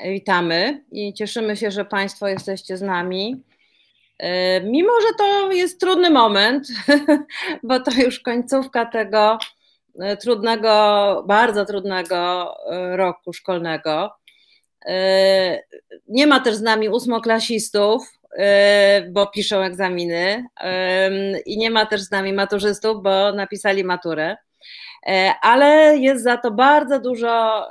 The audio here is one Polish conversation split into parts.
Witamy i cieszymy się, że Państwo jesteście z nami. Mimo że to jest trudny moment, bo to już końcówka tego trudnego, bardzo trudnego roku szkolnego. Nie ma też z nami ósmoklasistów, bo piszą egzaminy, i nie ma też z nami maturzystów, bo napisali maturę, ale jest za to bardzo dużo,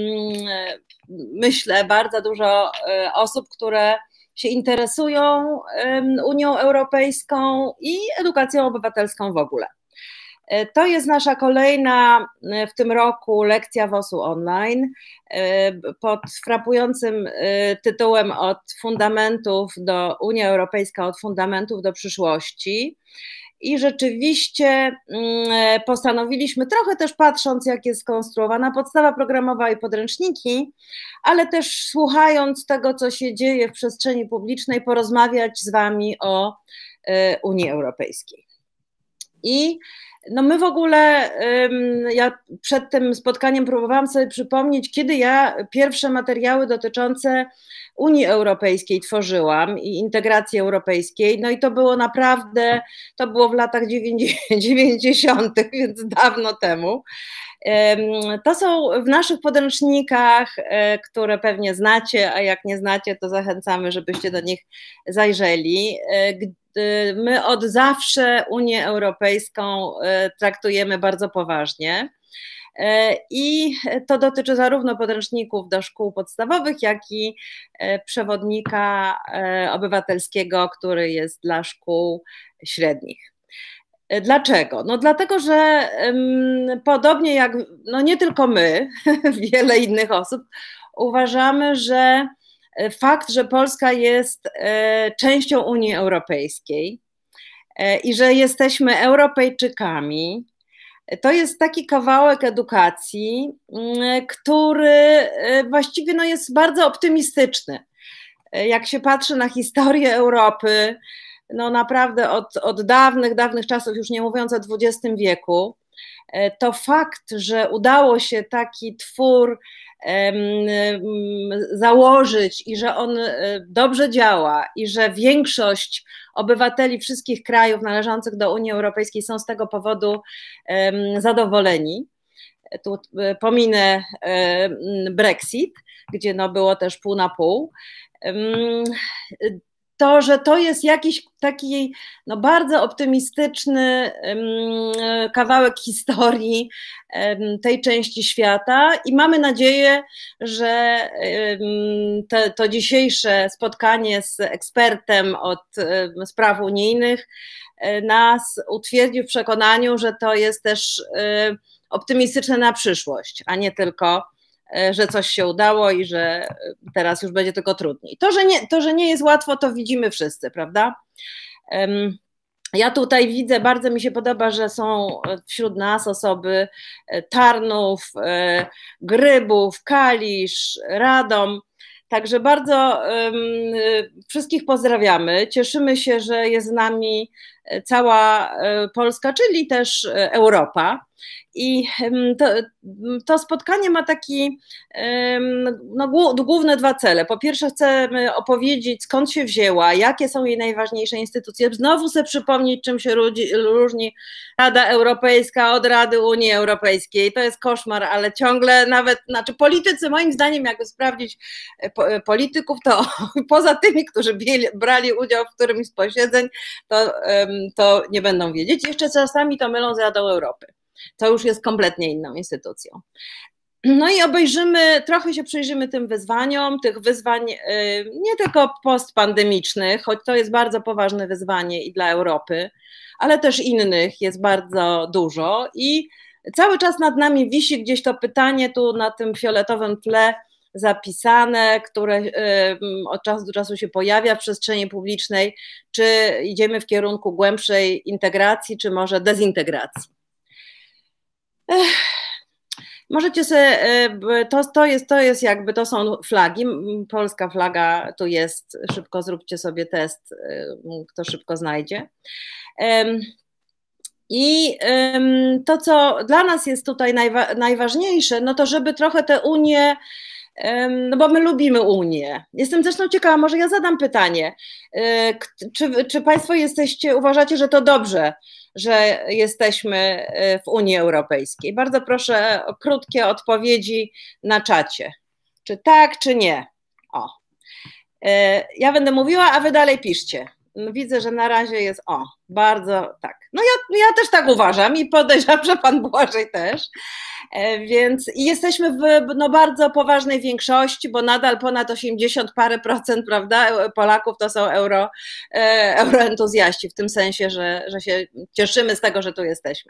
myślę, bardzo dużo osób, które się interesują Unią Europejską i edukacją obywatelską w ogóle. To jest nasza kolejna w tym roku lekcja WOS-u online pod frapującym tytułem Od fundamentów do Unia Europejska, od fundamentów do przyszłości. I rzeczywiście postanowiliśmy, trochę też patrząc, jak jest skonstruowana podstawa programowa i podręczniki, ale też słuchając tego, co się dzieje w przestrzeni publicznej, porozmawiać z Wami o Unii Europejskiej. I no my w ogóle, ja przed tym spotkaniem próbowałam sobie przypomnieć, kiedy ja pierwsze materiały dotyczące Unii Europejskiej tworzyłam i integracji europejskiej, no i to było naprawdę, to było w latach 90., więc dawno temu. To są w naszych podręcznikach, które pewnie znacie, a jak nie znacie, to zachęcamy, żebyście do nich zajrzeli. My od zawsze Unię Europejską traktujemy bardzo poważnie i to dotyczy zarówno podręczników do szkół podstawowych, jak i przewodnika obywatelskiego, który jest dla szkół średnich. Dlaczego? No dlatego, że podobnie jak no nie tylko my, wiele innych osób, uważamy, że fakt, że Polska jest częścią Unii Europejskiej i że jesteśmy Europejczykami, to jest taki kawałek edukacji, który właściwie no jest bardzo optymistyczny. Jak się patrzy na historię Europy, no naprawdę od dawnych czasów, już nie mówiąc o XX wieku, to fakt, że udało się taki twór założyć i że on dobrze działa i że większość obywateli wszystkich krajów należących do Unii Europejskiej są z tego powodu zadowoleni. Tu pominę Brexit, gdzie no było też pół na pół. To, że to jest jakiś taki no bardzo optymistyczny kawałek historii tej części świata i mamy nadzieję, że to dzisiejsze spotkanie z ekspertem od spraw unijnych nas utwierdzi w przekonaniu, że to jest też optymistyczne na przyszłość, a nie tylko że coś się udało i że teraz już będzie tylko trudniej. To, że nie jest łatwo, to widzimy wszyscy, prawda? Ja tutaj widzę, bardzo mi się podoba, że są wśród nas osoby Tarnów, Grybów, Kalisz, Radom, także bardzo wszystkich pozdrawiamy. Cieszymy się, że jest z nami cała Polska, czyli też Europa. I to spotkanie ma taki no, główne dwa cele. Po pierwsze chcemy opowiedzieć, skąd się wzięła, jakie są jej najważniejsze instytucje. Znowu sobie przypomnieć, czym się różni Rada Europejska od Rady Unii Europejskiej. To jest koszmar, ale ciągle nawet, znaczy politycy moim zdaniem, jakby sprawdzić polityków, to poza tymi, którzy brali udział w którymś z posiedzeń, to nie będą wiedzieć. Jeszcze czasami to mylą z Radą Europy. To już jest kompletnie inną instytucją. No i trochę się przyjrzymy tym wyzwaniom, tych wyzwań nie tylko postpandemicznych, choć to jest bardzo poważne wyzwanie i dla Europy, ale też innych jest bardzo dużo i cały czas nad nami wisi gdzieś to pytanie tu na tym fioletowym tle zapisane, które od czasu do czasu się pojawia w przestrzeni publicznej, czy idziemy w kierunku głębszej integracji, czy może dezintegracji. Możecie sobie, to jest jakby, to są flagi, polska flaga tu jest, szybko zróbcie sobie test, kto szybko znajdzie. I to, co dla nas jest tutaj najważniejsze, no to żeby trochę tę Unię no bo my lubimy Unię. Jestem zresztą ciekawa, może ja zadam pytanie, czy Państwo uważacie, że to dobrze, że jesteśmy w Unii Europejskiej? Bardzo proszę o krótkie odpowiedzi na czacie. Czy tak, czy nie? O. Ja będę mówiła, a wy dalej piszcie. Widzę, że na razie jest bardzo tak. No ja też tak uważam i podejrzewam, że pan Błażej też. Więc jesteśmy w bardzo poważnej większości, bo nadal ponad 80 parę procent, prawda, Polaków to są euroentuzjaści, w tym sensie, że się cieszymy z tego, że tu jesteśmy.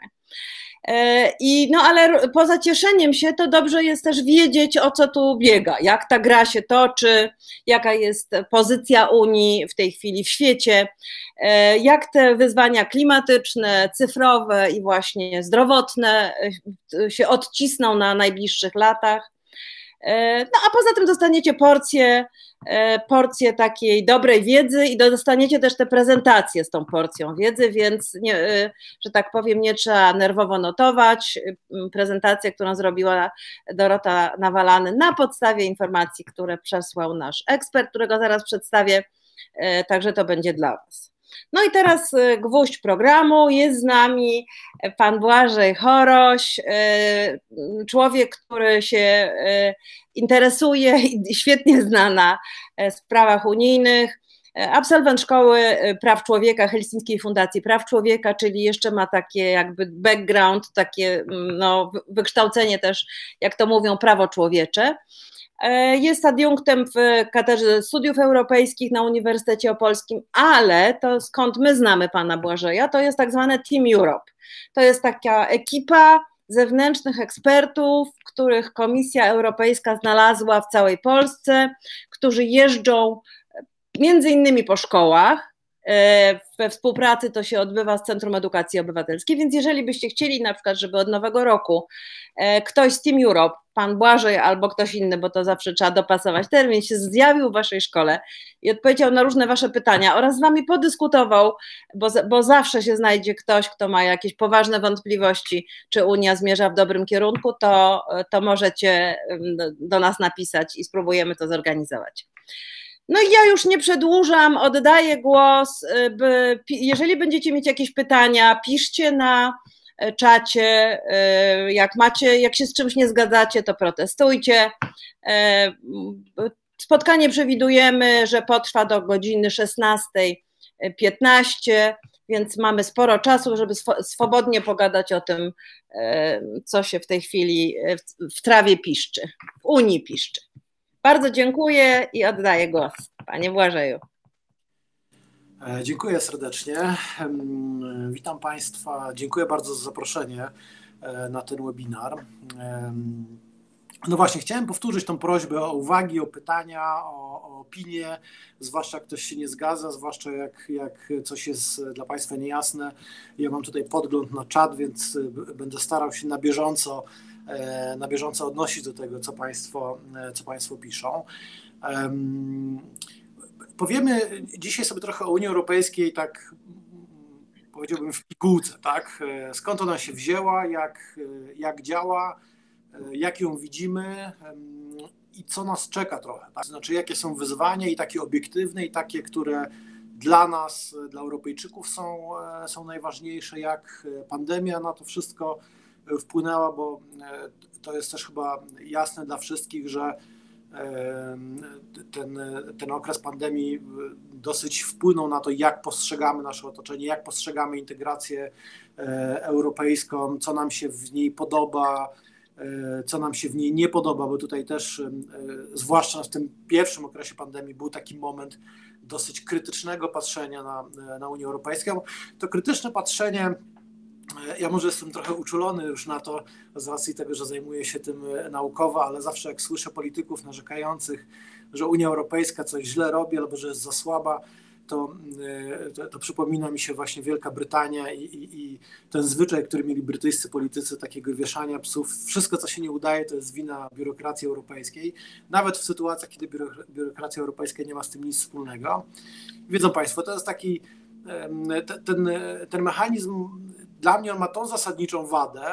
Ale poza cieszeniem się, to dobrze jest też wiedzieć, o co tu biega, jak ta gra się toczy, jaka jest pozycja Unii w tej chwili w świecie, jak te wyzwania klimatyczne, cyfrowe i właśnie zdrowotne się odcisną na najbliższych latach. No a poza tym dostaniecie porcję takiej dobrej wiedzy i dostaniecie też te prezentacje z tą porcją wiedzy, więc że tak powiem, nie trzeba nerwowo notować. Prezentację, którą zrobiła Dorota Nawalany na podstawie informacji, które przesłał nasz ekspert, którego zaraz przedstawię, także to będzie dla Was. No i teraz gwóźdź programu, jest z nami pan Błażej Choroś, człowiek, który się interesuje i świetnie zna na sprawach unijnych, absolwent Szkoły Praw Człowieka Helsińskiej Fundacji Praw Człowieka, czyli jeszcze ma takie jakby background, takie wykształcenie też, jak to mówią, prawo człowiecze. Jest adiunktem w Katedrze Studiów Europejskich na Uniwersytecie Opolskim, ale to skąd my znamy pana Błażeja, to jest tak zwane Team Europe. To jest taka ekipa zewnętrznych ekspertów, których Komisja Europejska znalazła w całej Polsce, którzy jeżdżą między innymi po szkołach. We współpracy to się odbywa z Centrum Edukacji Obywatelskiej, więc jeżeli byście chcieli na przykład, żeby od nowego roku ktoś z Team Europe, pan Błażej albo ktoś inny, bo to zawsze trzeba dopasować termin, się zjawił w waszej szkole i odpowiedział na różne wasze pytania oraz z wami podyskutował, bo zawsze się znajdzie ktoś, kto ma jakieś poważne wątpliwości, czy Unia zmierza w dobrym kierunku, to możecie do nas napisać i spróbujemy to zorganizować. No i ja już nie przedłużam, oddaję głos. Jeżeli będziecie mieć jakieś pytania, piszcie na czacie, jak się z czymś nie zgadzacie, to protestujcie. Spotkanie przewidujemy, że potrwa do godziny 16:15, więc mamy sporo czasu, żeby swobodnie pogadać o tym, co się w tej chwili w trawie piszczy, w Unii piszczy. Bardzo dziękuję i oddaję głos. Panie Błażeju. Dziękuję serdecznie. Witam Państwa. Dziękuję bardzo za zaproszenie na ten webinar. No właśnie, chciałem powtórzyć tą prośbę o uwagi, o pytania, o opinie, zwłaszcza jak ktoś się nie zgadza, zwłaszcza jak coś jest dla Państwa niejasne. Ja mam tutaj podgląd na czat, więc będę starał się na bieżąco odnosić do tego, co Państwo piszą. Powiemy dzisiaj sobie trochę o Unii Europejskiej, tak powiedziałbym w pigułce, tak? Skąd ona się wzięła, jak działa, jak ją widzimy i co nas czeka trochę. Tak? Znaczy, jakie są wyzwania i takie obiektywne, i takie, które dla nas, dla Europejczyków są najważniejsze, jak pandemia na to wszystko wpłynęła, bo to jest też chyba jasne dla wszystkich, że ten okres pandemii dosyć wpłynął na to, jak postrzegamy nasze otoczenie, jak postrzegamy integrację europejską, co nam się w niej podoba, co nam się w niej nie podoba, bo tutaj też, zwłaszcza w tym pierwszym okresie pandemii, był taki moment dosyć krytycznego patrzenia na Unię Europejską. To krytyczne patrzenie, ja może jestem trochę uczulony już na to z racji tego, że zajmuję się tym naukowo, ale zawsze jak słyszę polityków narzekających, że Unia Europejska coś źle robi albo że jest za słaba, to przypomina mi się właśnie Wielka Brytania i ten zwyczaj, który mieli brytyjscy politycy, takiego wieszania psów. Wszystko, co się nie udaje, to jest wina biurokracji europejskiej, nawet w sytuacjach, kiedy biurokracja europejska nie ma z tym nic wspólnego. Wiedzą Państwo, to jest taki ten mechanizm, dla mnie on ma tą zasadniczą wadę,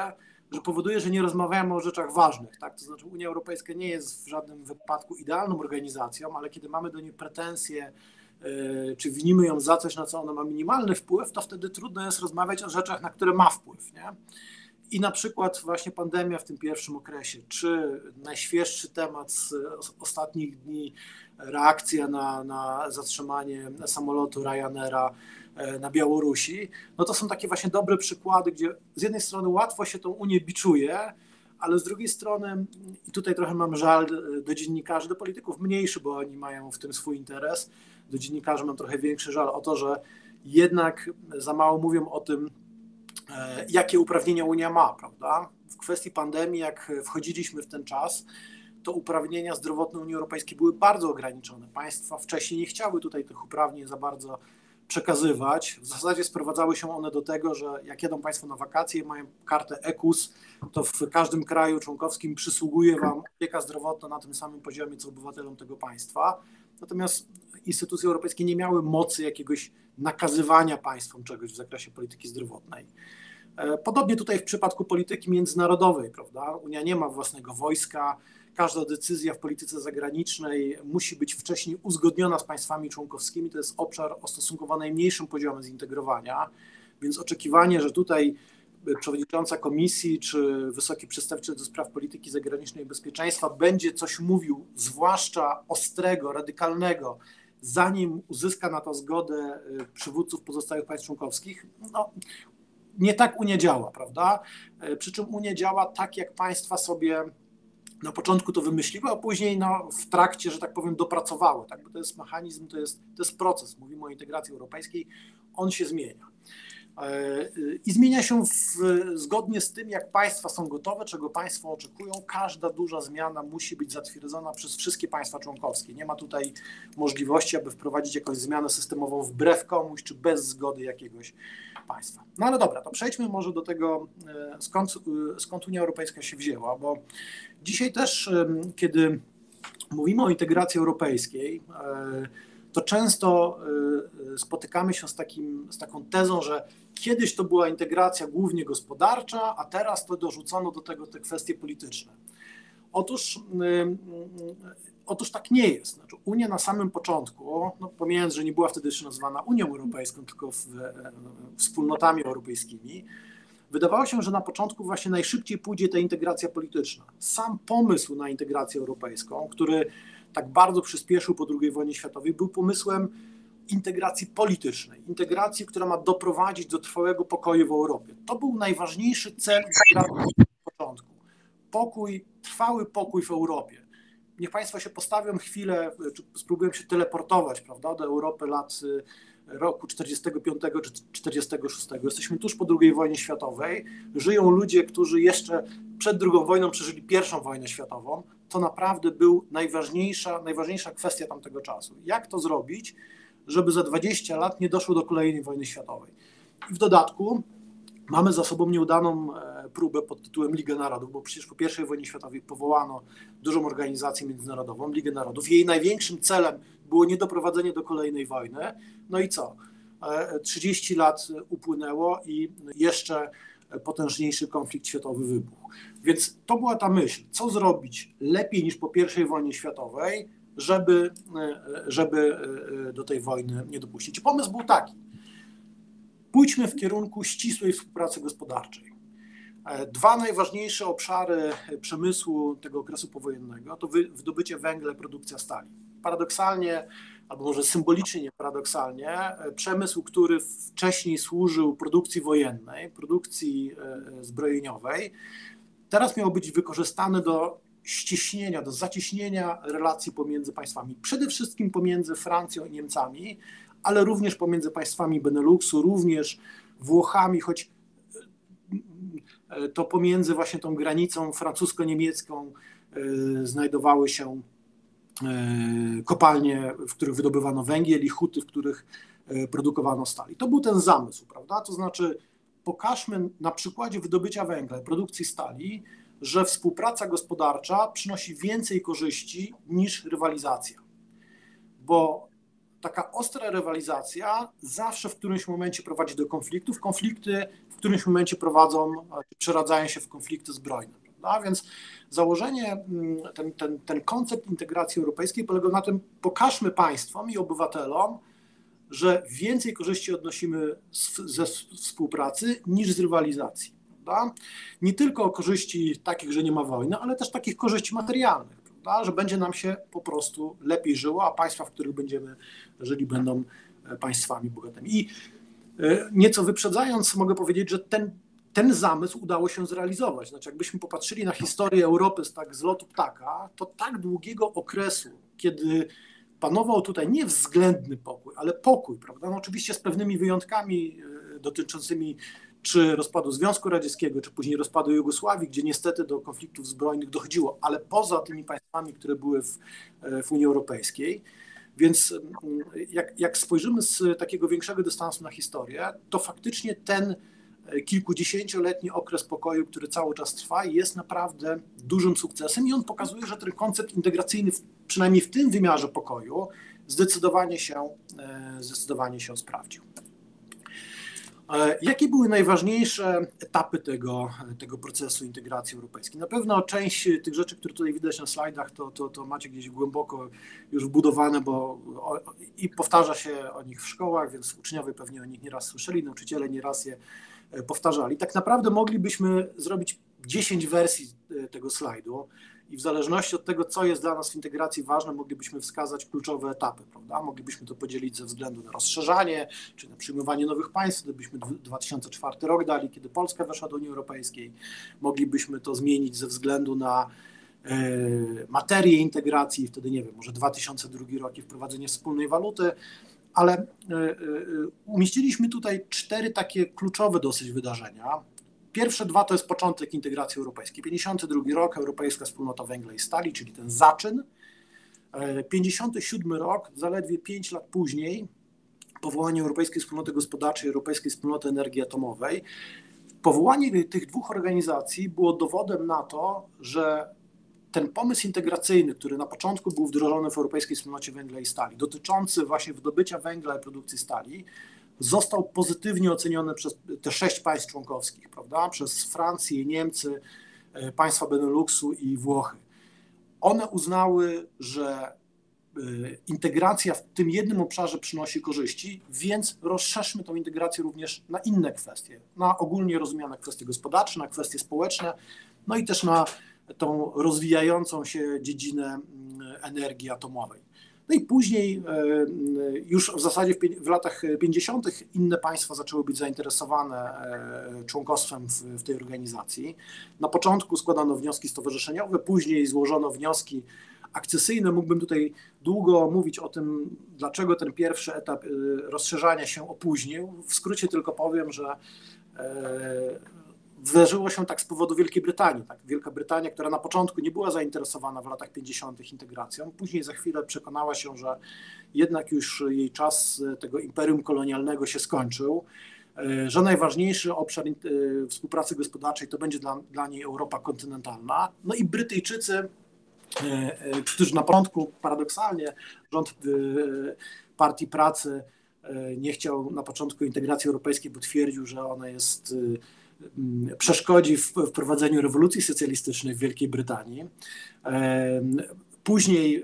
że powoduje, że nie rozmawiamy o rzeczach ważnych. Tak? To znaczy Unia Europejska nie jest w żadnym wypadku idealną organizacją, ale kiedy mamy do niej pretensje, czy winimy ją za coś, na co ona ma minimalny wpływ, to wtedy trudno jest rozmawiać o rzeczach, na które ma wpływ. Nie? I na przykład właśnie pandemia w tym pierwszym okresie, czy najświeższy temat z ostatnich dni, reakcja na zatrzymanie samolotu Ryanaira na Białorusi, no to są takie właśnie dobre przykłady, gdzie z jednej strony łatwo się tą Unię biczuje, ale z drugiej strony, i tutaj trochę mam żal do dziennikarzy, do polityków mniejszy, bo oni mają w tym swój interes, do dziennikarzy mam trochę większy żal o to, że jednak za mało mówią o tym, jakie uprawnienia Unia ma, prawda? W kwestii pandemii, jak wchodziliśmy w ten czas, to uprawnienia zdrowotne Unii Europejskiej były bardzo ograniczone. Państwa wcześniej nie chciały tutaj tych uprawnień za bardzo przekazywać. W zasadzie sprowadzały się one do tego, że jak jedą Państwo na wakacje, mają kartę EKUS, to w każdym kraju członkowskim przysługuje Wam opieka zdrowotna na tym samym poziomie, co obywatelom tego państwa. Natomiast instytucje europejskie nie miały mocy jakiegoś nakazywania państwom czegoś w zakresie polityki zdrowotnej. Podobnie tutaj w przypadku polityki międzynarodowej, prawda? Unia nie ma własnego wojska, każda decyzja w polityce zagranicznej musi być wcześniej uzgodniona z państwami członkowskimi, to jest obszar o stosunkowo najmniejszym poziomie zintegrowania, więc oczekiwanie, że tutaj przewodnicząca komisji czy wysoki przedstawiciel do spraw polityki zagranicznej i bezpieczeństwa będzie coś mówił, zwłaszcza ostrego, radykalnego, zanim uzyska na to zgodę przywódców pozostałych państw członkowskich, no nie tak Unia działa, prawda? Przy czym Unia działa tak, jak państwa sobie na początku to wymyśliły, a później w trakcie, że tak powiem, dopracowały. Tak? Bo to jest mechanizm, to jest proces. Mówimy o integracji europejskiej, on się zmienia. I zmienia się zgodnie z tym, jak państwa są gotowe, czego państwo oczekują. Każda duża zmiana musi być zatwierdzona przez wszystkie państwa członkowskie. Nie ma tutaj możliwości, aby wprowadzić jakąś zmianę systemową wbrew komuś, czy bez zgody jakiegoś państwa. No ale dobra, to przejdźmy może do tego, skąd Unia Europejska się wzięła, bo dzisiaj też, kiedy mówimy o integracji europejskiej, to często spotykamy się z taką tezą, że kiedyś to była integracja głównie gospodarcza, a teraz to dorzucono do tego te kwestie polityczne. Otóż tak nie jest. Znaczy, Unia na samym początku, no pomijając, że nie była wtedy jeszcze nazywana Unią Europejską, tylko wspólnotami europejskimi, wydawało się, że na początku właśnie najszybciej pójdzie ta integracja polityczna. Sam pomysł na integrację europejską, który tak bardzo przyspieszył po II wojnie światowej, był pomysłem integracji politycznej, integracji, która ma doprowadzić do trwałego pokoju w Europie. To był najważniejszy cel integracji na początku. Trwały pokój w Europie. Niech Państwo się postawią chwilę, czy spróbują się teleportować, prawda, do Europy roku 45 czy 46. Jesteśmy tuż po II wojnie światowej. Żyją ludzie, którzy jeszcze przed II wojną przeżyli I wojnę światową. To naprawdę był najważniejsza kwestia tamtego czasu. Jak to zrobić, żeby za 20 lat nie doszło do kolejnej wojny światowej? I w dodatku mamy za sobą nieudaną próbę pod tytułem Liga Narodów, bo przecież po I wojnie światowej powołano dużą organizację międzynarodową, Ligę Narodów. Jej największym celem było niedoprowadzenie do kolejnej wojny. No i co? 30 lat upłynęło i jeszcze potężniejszy konflikt światowy wybuchł. Więc to była ta myśl, co zrobić lepiej niż po I wojnie światowej, żeby do tej wojny nie dopuścić. Pomysł był taki: pójdźmy w kierunku ścisłej współpracy gospodarczej. Dwa najważniejsze obszary przemysłu tego okresu powojennego to wydobycie węgla i produkcja stali. Paradoksalnie, albo może symbolicznie nie paradoksalnie, przemysł, który wcześniej służył produkcji wojennej, produkcji zbrojeniowej, teraz miał być wykorzystany do ściśnienia, do zacieśnienia relacji pomiędzy państwami. Przede wszystkim pomiędzy Francją i Niemcami, ale również pomiędzy państwami Beneluxu, również Włochami, choć to pomiędzy właśnie tą granicą francusko-niemiecką znajdowały się kopalnie, w których wydobywano węgiel, i huty, w których produkowano stal. I to był ten zamysł, prawda? To znaczy pokażmy na przykładzie wydobycia węgla i produkcji stali, że współpraca gospodarcza przynosi więcej korzyści niż rywalizacja. Bo taka ostra rywalizacja zawsze w którymś momencie prowadzi do konfliktów, w którymś momencie prowadzą, przeradzają się w konflikty zbrojne. Prawda? Więc założenie, ten koncept integracji europejskiej polegał na tym, pokażmy państwom i obywatelom, że więcej korzyści odnosimy ze współpracy niż z rywalizacji. Prawda? Nie tylko korzyści takich, że nie ma wojny, ale też takich korzyści materialnych, prawda? Że będzie nam się po prostu lepiej żyło, a państwa, w których będziemy żyli, będą państwami bogatymi. I nieco wyprzedzając, mogę powiedzieć, że ten zamysł udało się zrealizować. Znaczy, jakbyśmy popatrzyli na historię Europy z lotu ptaka, to tak długiego okresu, kiedy panował tutaj nie względny pokój, ale pokój, prawda? No oczywiście z pewnymi wyjątkami dotyczącymi czy rozpadu Związku Radzieckiego, czy później rozpadu Jugosławii, gdzie niestety do konfliktów zbrojnych dochodziło, ale poza tymi państwami, które były w Unii Europejskiej. Więc jak spojrzymy z takiego większego dystansu na historię, to faktycznie ten kilkudziesięcioletni okres pokoju, który cały czas trwa, jest naprawdę dużym sukcesem i on pokazuje, że ten koncept integracyjny, przynajmniej w tym wymiarze pokoju, zdecydowanie się sprawdził. Jakie były najważniejsze etapy tego procesu integracji europejskiej? Na pewno część tych rzeczy, które tutaj widać na slajdach, to macie gdzieś głęboko już wbudowane, i powtarza się o nich w szkołach, więc uczniowie pewnie o nich nieraz słyszeli, nauczyciele nieraz je powtarzali. Tak naprawdę moglibyśmy zrobić 10 wersji tego slajdu i w zależności od tego, co jest dla nas w integracji ważne, moglibyśmy wskazać kluczowe etapy, prawda? Moglibyśmy to podzielić ze względu na rozszerzanie, czy na przyjmowanie nowych państw, gdybyśmy 2004 rok dali, kiedy Polska weszła do Unii Europejskiej. Moglibyśmy to zmienić ze względu na materię integracji, wtedy nie wiem, może 2002 rok i wprowadzenie wspólnej waluty, ale umieściliśmy tutaj 4 takie kluczowe dosyć wydarzenia. Pierwsze 2 to jest początek integracji europejskiej. 52 rok, Europejska Wspólnota Węgla i Stali, czyli ten zaczyn. 57 rok, zaledwie 5 lat później, powołanie Europejskiej Wspólnoty Gospodarczej, Europejskiej Wspólnoty Energii Atomowej. Powołanie tych 2 organizacji było dowodem na to, że ten pomysł integracyjny, który na początku był wdrożony w Europejskiej Wspólnocie Węgla i Stali, dotyczący właśnie wydobycia węgla i produkcji stali, został pozytywnie oceniony przez te 6 państw członkowskich, prawda? Przez Francję, Niemcy, państwa Beneluxu i Włochy. One uznały, że integracja w tym jednym obszarze przynosi korzyści, więc rozszerzmy tą integrację również na inne kwestie, na ogólnie rozumiane kwestie gospodarcze, na kwestie społeczne, no i też na tą rozwijającą się dziedzinę energii atomowej. No i później już w zasadzie w latach 50. inne państwa zaczęły być zainteresowane członkostwem w tej organizacji. Na początku składano wnioski stowarzyszeniowe, później złożono wnioski akcesyjne. Mógłbym tutaj długo mówić o tym, dlaczego ten pierwszy etap rozszerzania się opóźnił. W skrócie tylko powiem, że wydarzyło się tak z powodu Wielkiej Brytanii. Tak? Wielka Brytania, która na początku nie była zainteresowana w latach 50. integracją, później za chwilę przekonała się, że jednak już jej czas tego imperium kolonialnego się skończył, że najważniejszy obszar współpracy gospodarczej to będzie dla niej Europa kontynentalna. No i Brytyjczycy, którzy na początku paradoksalnie rząd Partii Pracy nie chciał na początku integracji europejskiej, bo twierdził, że ona przeszkodzi w wprowadzeniu rewolucji socjalistycznej w Wielkiej Brytanii. Później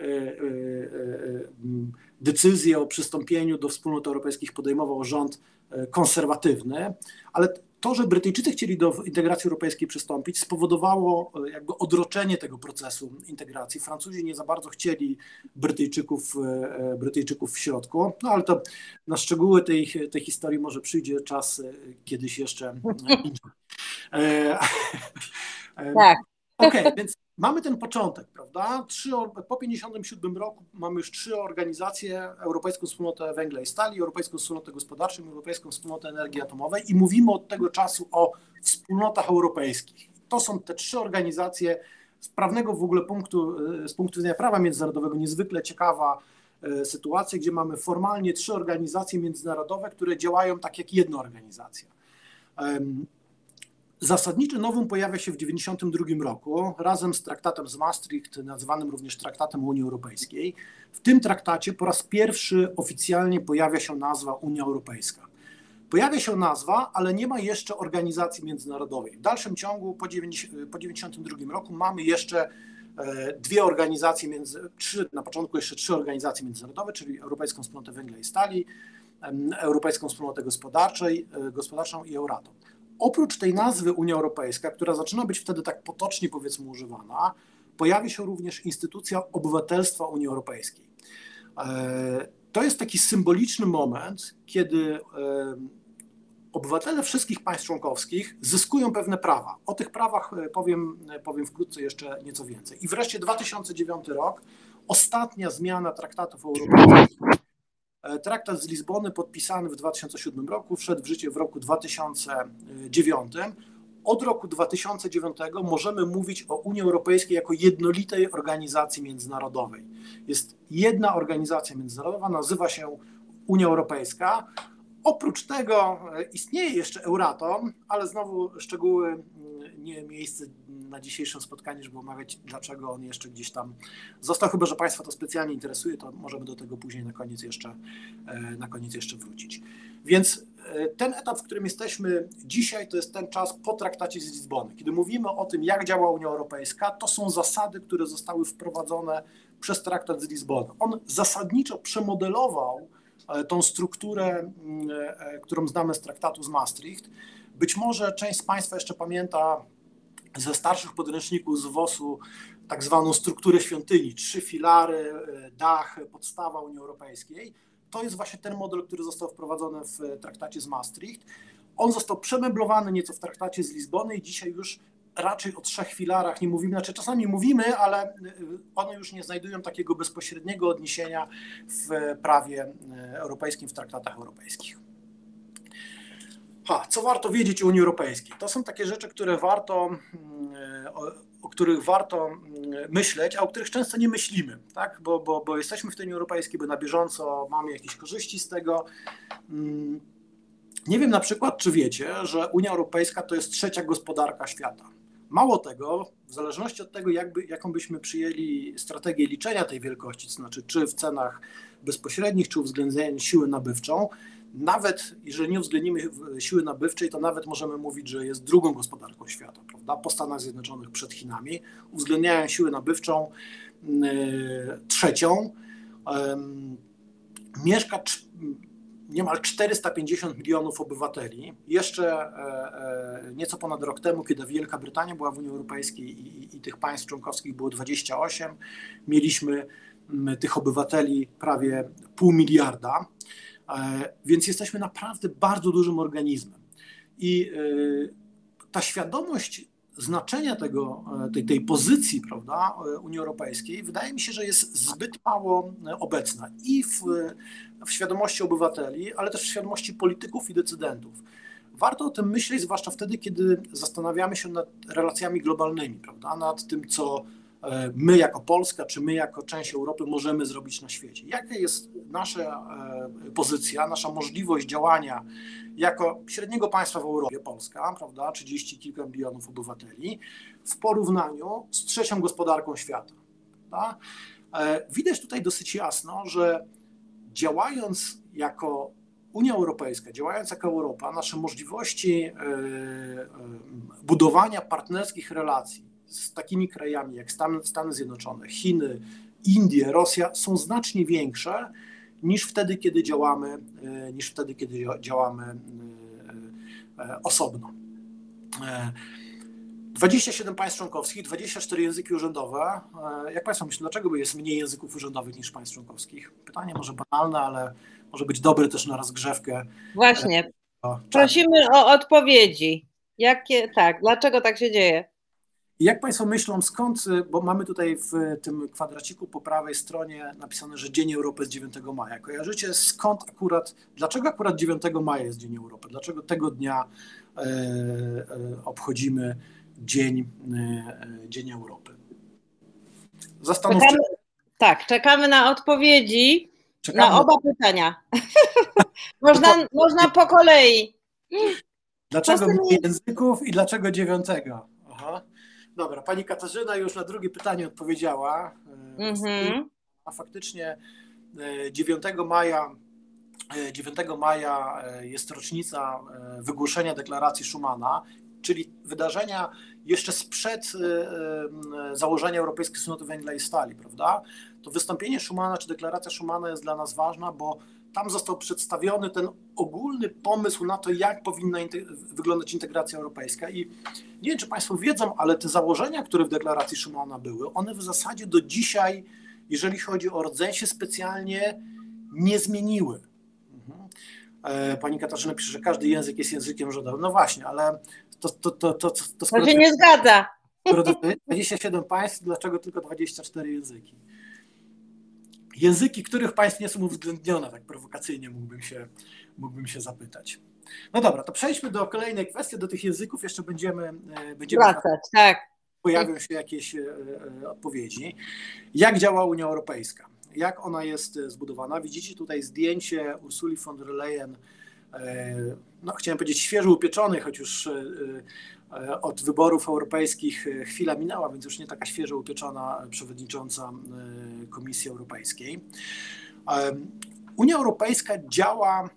decyzję o przystąpieniu do wspólnot europejskich podejmował rząd konserwatywny, ale to, że Brytyjczycy chcieli do integracji europejskiej przystąpić, spowodowało jakby odroczenie tego procesu integracji. Francuzi nie za bardzo chcieli Brytyjczyków w środku, no ale to na szczegóły tej historii może przyjdzie czas kiedyś jeszcze. Tak. Okej, więc mamy ten początek, prawda? Po 1957 roku mamy już 3 organizacje: Europejską Wspólnotę Węgla i Stali, Europejską Wspólnotę Gospodarczą, Europejską Wspólnotę Energii Atomowej i mówimy od tego czasu o wspólnotach europejskich. To są te 3 organizacje z prawnego w ogóle z punktu widzenia prawa międzynarodowego niezwykle ciekawa sytuacja, gdzie mamy formalnie 3 organizacje międzynarodowe, które działają tak jak jedna organizacja. Zasadniczy novum pojawia się w 1992 roku razem z traktatem z Maastricht, nazywanym również traktatem Unii Europejskiej. W tym traktacie po raz pierwszy oficjalnie pojawia się nazwa Unia Europejska. Pojawia się nazwa, ale nie ma jeszcze organizacji międzynarodowej. W dalszym ciągu po 1992 roku mamy jeszcze dwie organizacje, na początku jeszcze trzy organizacje międzynarodowe, czyli Europejską Wspólnotę Węgla i Stali, Europejską Wspólnotę Gospodarczą i Euratom. Oprócz tej nazwy Unia Europejska, która zaczyna być wtedy tak potocznie powiedzmy używana, pojawi się również instytucja obywatelstwa Unii Europejskiej. To jest taki symboliczny moment, kiedy obywatele wszystkich państw członkowskich zyskują pewne prawa. O tych prawach powiem wkrótce jeszcze nieco więcej. I wreszcie 2009 rok, ostatnia zmiana traktatów europejskich. Traktat z Lizbony podpisany w 2007 roku, wszedł w życie w roku 2009. Od roku 2009 możemy mówić o Unii Europejskiej jako jednolitej organizacji międzynarodowej. Jest jedna organizacja międzynarodowa, nazywa się Unia Europejska. Oprócz tego istnieje jeszcze Euratom, ale znowu szczegóły nie miejsce na dzisiejszym spotkaniu, żeby omawiać, dlaczego on jeszcze gdzieś tam został. Chyba że Państwa to specjalnie interesuje, to możemy do tego później na koniec jeszcze wrócić. Więc ten etap, w którym jesteśmy dzisiaj, to jest ten czas po traktacie z Lizbony. Kiedy mówimy o tym, jak działa Unia Europejska, to są zasady, które zostały wprowadzone przez traktat z Lizbony. On zasadniczo przemodelował tą strukturę, którą znamy z traktatu z Maastricht. Być może część z Państwa jeszcze pamięta ze starszych podręczników z WOS-u tak zwaną strukturę świątyni, 3 filary, dach, podstawa Unii Europejskiej. To jest właśnie ten model, który został wprowadzony w traktacie z Maastricht. On został przemeblowany nieco w traktacie z Lizbony i dzisiaj już raczej o 3 filarach nie mówimy, znaczy czasami mówimy, ale one już nie znajdują takiego bezpośredniego odniesienia w prawie europejskim, w traktatach europejskich. Co warto wiedzieć o Unii Europejskiej? To są takie rzeczy, o których warto myśleć, a o których często nie myślimy, tak? Bo jesteśmy w tej Unii Europejskiej, bo na bieżąco mamy jakieś korzyści z tego. Nie wiem na przykład, czy wiecie, że Unia Europejska to jest 3. gospodarka świata. Mało tego, w zależności od tego, jaką byśmy przyjęli strategię liczenia tej wielkości, to znaczy czy w cenach bezpośrednich, czy uwzględniając siłę nabywczą, nawet jeżeli nie uwzględnimy siły nabywczej, to nawet możemy mówić, że jest 2. gospodarką świata, prawda? Po Stanach Zjednoczonych przed Chinami, uwzględniając siłę nabywczą 3. Mieszka niemal 450 milionów obywateli. Jeszcze nieco ponad rok temu, kiedy Wielka Brytania była w Unii Europejskiej i tych państw członkowskich było 28, mieliśmy tych obywateli prawie 0,5 miliarda, więc jesteśmy naprawdę bardzo dużym organizmem. I ta świadomość znaczenia tej pozycji, prawda, Unii Europejskiej, wydaje mi się, że jest zbyt mało obecna i w świadomości obywateli, ale też w świadomości polityków i decydentów. Warto o tym myśleć, zwłaszcza wtedy, kiedy zastanawiamy się nad relacjami globalnymi, prawda, nad tym, co my jako Polska, czy my jako część Europy możemy zrobić na świecie. Jaka jest nasza pozycja, nasza możliwość działania jako średniego państwa w Europie, Polska, prawda, 30 kilka milionów obywateli, w porównaniu z 3. gospodarką świata. Prawda? Widać tutaj dosyć jasno, że działając jako Unia Europejska, działając jako Europa, nasze możliwości budowania partnerskich relacji z takimi krajami jak Stany Zjednoczone, Chiny, Indie, Rosja są znacznie większe niż wtedy, kiedy działamy osobno. 27 państw członkowskich, 24 języki urzędowe. Jak Państwo myślą, dlaczego jest mniej języków urzędowych niż państw członkowskich? Pytanie może banalne, ale może być dobre też na rozgrzewkę. Właśnie. Prosimy o odpowiedzi. Dlaczego tak się dzieje? I jak Państwo myślą, skąd, bo mamy tutaj w tym kwadraciku po prawej stronie napisane, że Dzień Europy jest 9 maja. Kojarzycie dlaczego akurat 9 maja jest Dzień Europy? Dlaczego tego dnia obchodzimy Dzień Europy? Zastanówcie się. Czekamy na odpowiedzi na oba pytania. Można po kolei. Dlaczego mniej języków i dlaczego 9? Aha. Dobra, pani Katarzyna już na drugie pytanie odpowiedziała. A faktycznie 9 maja 9 maja jest rocznica wygłoszenia deklaracji Schumana, czyli wydarzenia jeszcze sprzed założenia Europejskiej Wspólnoty Węgla i Stali, prawda? To wystąpienie Schumana czy deklaracja Schumana jest dla nas ważna, bo tam został przedstawiony ten ogólny pomysł na to, jak powinna wyglądać integracja europejska. I nie wiem, czy Państwo wiedzą, ale te założenia, które w deklaracji Schumana były, one w zasadzie do dzisiaj, jeżeli chodzi o rdzeń, się specjalnie nie zmieniły. Pani Katarzyna pisze, że każdy język jest językiem rządowym. No właśnie, ale to się nie zgadza. Skoro 27 państw, dlaczego tylko 24 języki? Języki, których państw nie są uwzględnione, tak prowokacyjnie mógłbym się zapytać. No dobra, to przejdźmy do kolejnej kwestii, do tych języków jeszcze będziemy wracać, tak. Pojawią się jakieś odpowiedzi. Jak działa Unia Europejska? Jak ona jest zbudowana? Widzicie tutaj zdjęcie Ursuli von der Leyen, no chciałem powiedzieć świeżo upieczonej, choć już od wyborów europejskich chwila minęła, więc już nie taka świeżo upieczona przewodnicząca Komisji Europejskiej. Unia Europejska działa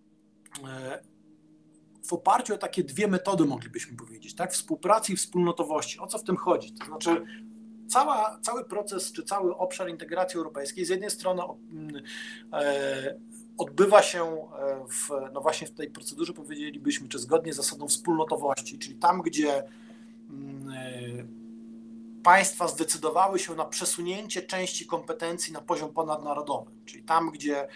w oparciu o takie dwie metody, moglibyśmy powiedzieć, tak? Współpracy i wspólnotowości. O co w tym chodzi? To znaczy cały proces, czy cały obszar integracji europejskiej z jednej strony odbywa się no właśnie w tej procedurze, powiedzielibyśmy, czy zgodnie z zasadą wspólnotowości, czyli tam, gdzie państwa zdecydowały się na przesunięcie części kompetencji na poziom ponadnarodowy, czyli tam, gdzie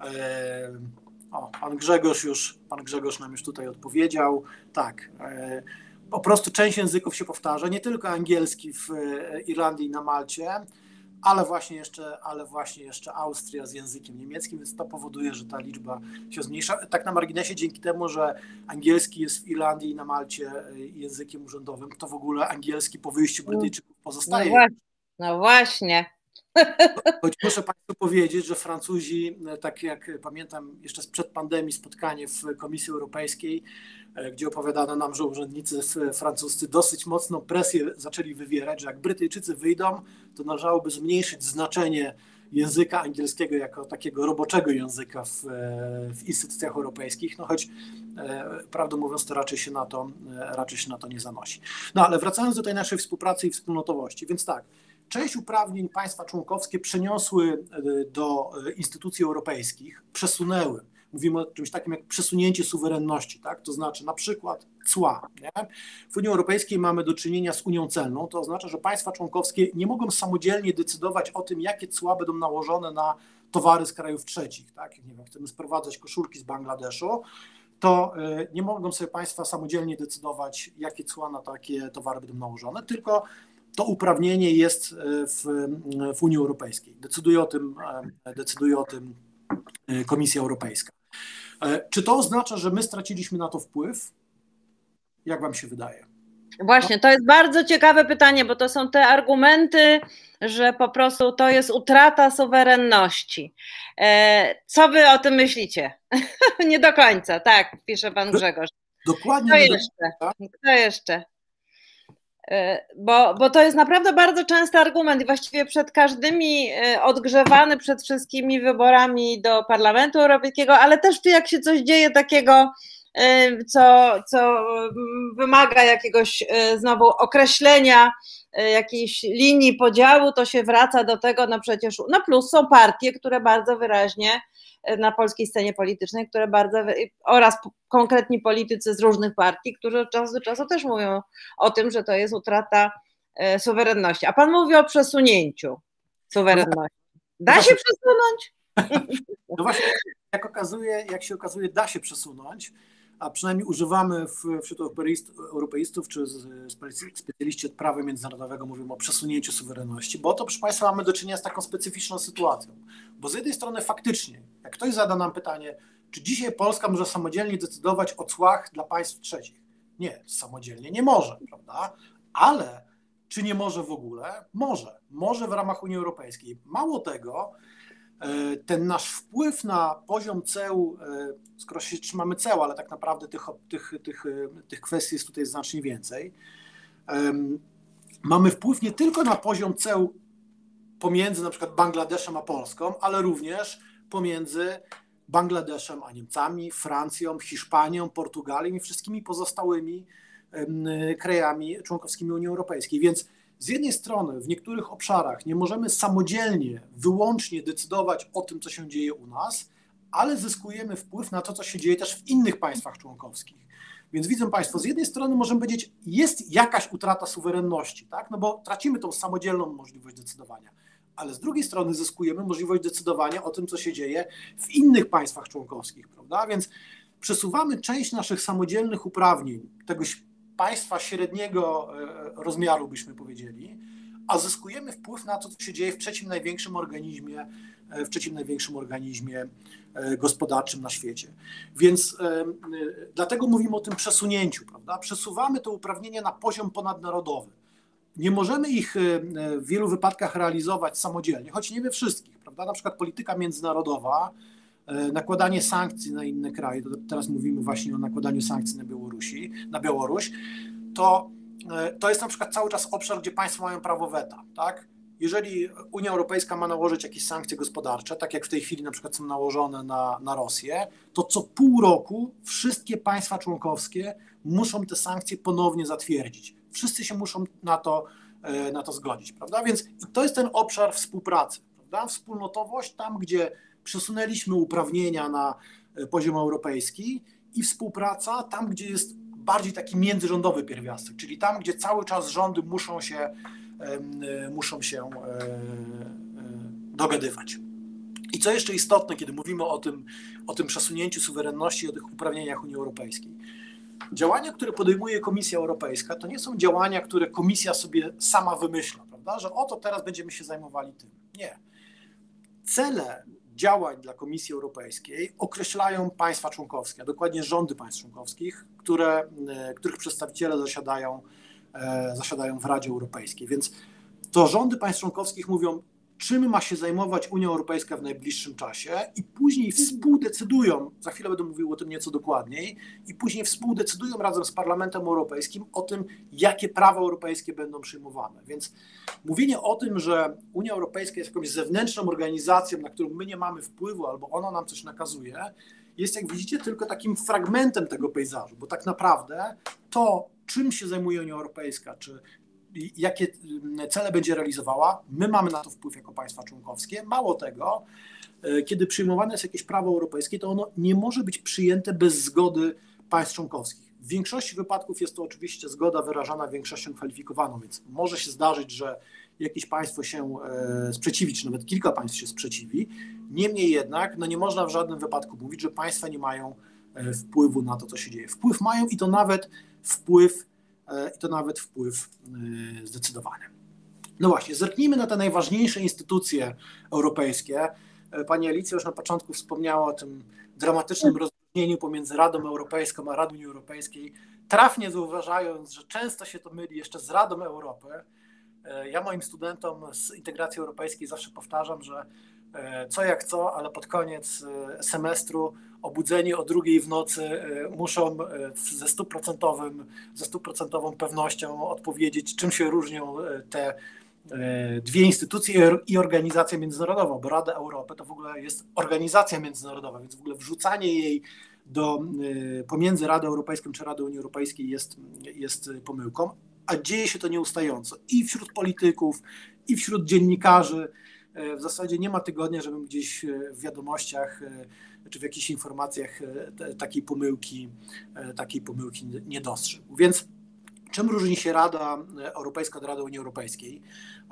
pan Grzegorz nam już tutaj odpowiedział, tak, po prostu część języków się powtarza, nie tylko angielski w Irlandii i na Malcie, ale właśnie jeszcze Austria z językiem niemieckim, więc to powoduje, że ta liczba się zmniejsza. Tak na marginesie, dzięki temu, że angielski jest w Irlandii i na Malcie językiem urzędowym, to w ogóle angielski po wyjściu Brytyjczyków pozostaje. No właśnie. Choć muszę Państwu powiedzieć, że Francuzi, tak jak pamiętam jeszcze sprzed pandemii spotkanie w Komisji Europejskiej, gdzie opowiadano nam, że urzędnicy francuscy dosyć mocną presję zaczęli wywierać, że jak Brytyjczycy wyjdą, to należałoby zmniejszyć znaczenie języka angielskiego jako takiego roboczego języka w instytucjach europejskich, no choć prawdę mówiąc to raczej się na to nie zanosi. No ale wracając do tej naszej współpracy i wspólnotowości, więc tak, część uprawnień państwa członkowskie przeniosły do instytucji europejskich, przesunęły. Mówimy o czymś takim jak przesunięcie suwerenności, tak? To znaczy na przykład cła. Nie? W Unii Europejskiej mamy do czynienia z Unią Celną, to oznacza, że państwa członkowskie nie mogą samodzielnie decydować o tym, jakie cła będą nałożone na towary z krajów trzecich. Tak? Nie wiem, chcemy sprowadzać koszulki z Bangladeszu, to nie mogą sobie państwa samodzielnie decydować, jakie cła na takie towary będą nałożone, tylko to uprawnienie jest w Unii Europejskiej. Decyduje o tym Komisja Europejska. Czy to oznacza, że my straciliśmy na to wpływ? Jak wam się wydaje? Właśnie, to jest bardzo ciekawe pytanie, bo to są te argumenty, że po prostu to jest utrata suwerenności. Co wy o tym myślicie? Nie do końca, tak, pisze pan Grzegorz. Dokładnie. Kto jeszcze? Bo to jest naprawdę bardzo częsty argument i właściwie przed każdymi odgrzewany przed wszystkimi wyborami do Parlamentu Europejskiego, ale też jak się coś dzieje takiego, co wymaga jakiegoś znowu określenia jakiejś linii podziału, to się wraca do tego, no przecież, no plus są partie, które bardzo wyraźnie na polskiej scenie politycznej, oraz konkretni politycy z różnych partii, którzy od czasu do czasu też mówią o tym, że to jest utrata suwerenności. A pan mówi o przesunięciu suwerenności. Da się przesunąć? No właśnie, jak się okazuje, da się przesunąć, a przynajmniej używamy wśród europeistów czy specjaliści od prawa międzynarodowego mówimy o przesunięciu suwerenności, bo to, proszę Państwa, mamy do czynienia z taką specyficzną sytuacją. Bo z jednej strony faktycznie, jak ktoś zada nam pytanie, czy dzisiaj Polska może samodzielnie decydować o cłach dla państw trzecich? Nie, samodzielnie nie może, prawda? Ale czy nie może w ogóle? Może. Może w ramach Unii Europejskiej. Mało tego, ten nasz wpływ na poziom ceł, skoro się trzymamy ceł, ale tak naprawdę tych kwestii jest tutaj znacznie więcej, mamy wpływ nie tylko na poziom ceł pomiędzy na przykład Bangladeszem a Polską, ale również pomiędzy Bangladeszem, a Niemcami, Francją, Hiszpanią, Portugalią i wszystkimi pozostałymi krajami członkowskimi Unii Europejskiej. Więc z jednej strony w niektórych obszarach nie możemy samodzielnie, wyłącznie decydować o tym, co się dzieje u nas, ale zyskujemy wpływ na to, co się dzieje też w innych państwach członkowskich. Więc widzą Państwo, z jednej strony możemy powiedzieć, jest jakaś utrata suwerenności, tak? No bo tracimy tą samodzielną możliwość decydowania, ale z drugiej strony zyskujemy możliwość decydowania o tym, co się dzieje w innych państwach członkowskich, prawda? Więc przesuwamy część naszych samodzielnych uprawnień, tegoś państwa średniego rozmiaru, byśmy powiedzieli, a zyskujemy wpływ na to, co się dzieje w trzecim największym organizmie gospodarczym na świecie. Więc dlatego mówimy o tym przesunięciu, prawda? Przesuwamy te uprawnienia na poziom ponadnarodowy. Nie możemy ich w wielu wypadkach realizować samodzielnie, choć nie we wszystkich, prawda? Na przykład polityka międzynarodowa, nakładanie sankcji na inne kraje, teraz mówimy właśnie o nakładaniu sankcji na Białoruś, to jest na przykład cały czas obszar, gdzie państwa mają prawo weta, tak? Jeżeli Unia Europejska ma nałożyć jakieś sankcje gospodarcze, tak jak w tej chwili na przykład są nałożone na Rosję, to co pół roku wszystkie państwa członkowskie muszą te sankcje ponownie zatwierdzić. Wszyscy się muszą na to zgodzić, prawda? Więc to jest ten obszar współpracy, prawda? Wspólnotowość, tam gdzie przesunęliśmy uprawnienia na poziom europejski, i współpraca tam, gdzie jest bardziej taki międzyrządowy pierwiastek, czyli tam, gdzie cały czas rządy muszą się dogadywać. I co jeszcze istotne, kiedy mówimy o tym przesunięciu suwerenności, o tych uprawnieniach Unii Europejskiej. Działania, które podejmuje Komisja Europejska, to nie są działania, które Komisja sobie sama wymyśla, prawda? Że oto teraz będziemy się zajmowali tym. Nie. Cele działań dla Komisji Europejskiej określają państwa członkowskie, a dokładnie rządy państw członkowskich, których przedstawiciele zasiadają w Radzie Europejskiej. Więc to rządy państw członkowskich mówią, czym ma się zajmować Unia Europejska w najbliższym czasie, i później współdecydują, za chwilę będę mówił o tym nieco dokładniej, i później współdecydują razem z Parlamentem Europejskim o tym, jakie prawa europejskie będą przyjmowane. Więc mówienie o tym, że Unia Europejska jest jakąś zewnętrzną organizacją, na którą my nie mamy wpływu, albo ona nam coś nakazuje, jest, jak widzicie, tylko takim fragmentem tego pejzażu, bo tak naprawdę to, czym się zajmuje Unia Europejska, czy jakie cele będzie realizowała, my mamy na to wpływ jako państwa członkowskie. Mało tego, kiedy przyjmowane jest jakieś prawo europejskie, to ono nie może być przyjęte bez zgody państw członkowskich. W większości wypadków jest to oczywiście zgoda wyrażana większością kwalifikowaną, więc może się zdarzyć, że jakieś państwo się sprzeciwi, czy nawet kilka państw się sprzeciwi. Niemniej jednak nie można w żadnym wypadku mówić, że państwa nie mają wpływu na to, co się dzieje. Wpływ mają, i to nawet wpływ zdecydowany. No właśnie, zerknijmy na te najważniejsze instytucje europejskie. Pani Alicja już na początku wspomniała o tym dramatycznym rozróżnieniu pomiędzy Radą Europejską a Radą Unii Europejskiej, trafnie zauważając, że często się to myli jeszcze z Radą Europy. Ja moim studentom z integracji europejskiej zawsze powtarzam, że co jak co, ale pod koniec semestru obudzeni o 2:00 w nocy muszą ze 100% pewnością odpowiedzieć, czym się różnią te dwie instytucje i organizacja międzynarodowa, bo Rada Europy to w ogóle jest organizacja międzynarodowa, więc w ogóle wrzucanie jej pomiędzy Radę Europejską czy Radę Unii Europejskiej jest pomyłką, a dzieje się to nieustająco i wśród polityków, i wśród dziennikarzy. W zasadzie nie ma tygodnia, żebym gdzieś w wiadomościach czy w jakichś informacjach takiej pomyłki nie dostrzegł. Więc czym różni się Rada Europejska od Rady Unii Europejskiej?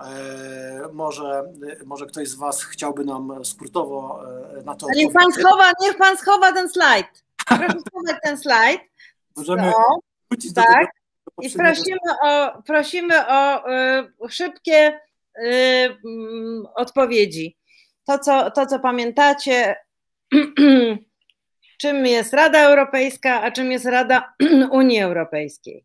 Może ktoś z Was chciałby nam skrótowo na to odpowiedzieć. Niech pan schowa ten slajd. Proszę schować ten slajd. Możemy wrócić do tak. tego. I prosimy o szybkie odpowiedzi. To, co pamiętacie, czym jest Rada Europejska, a czym jest Rada Unii Europejskiej.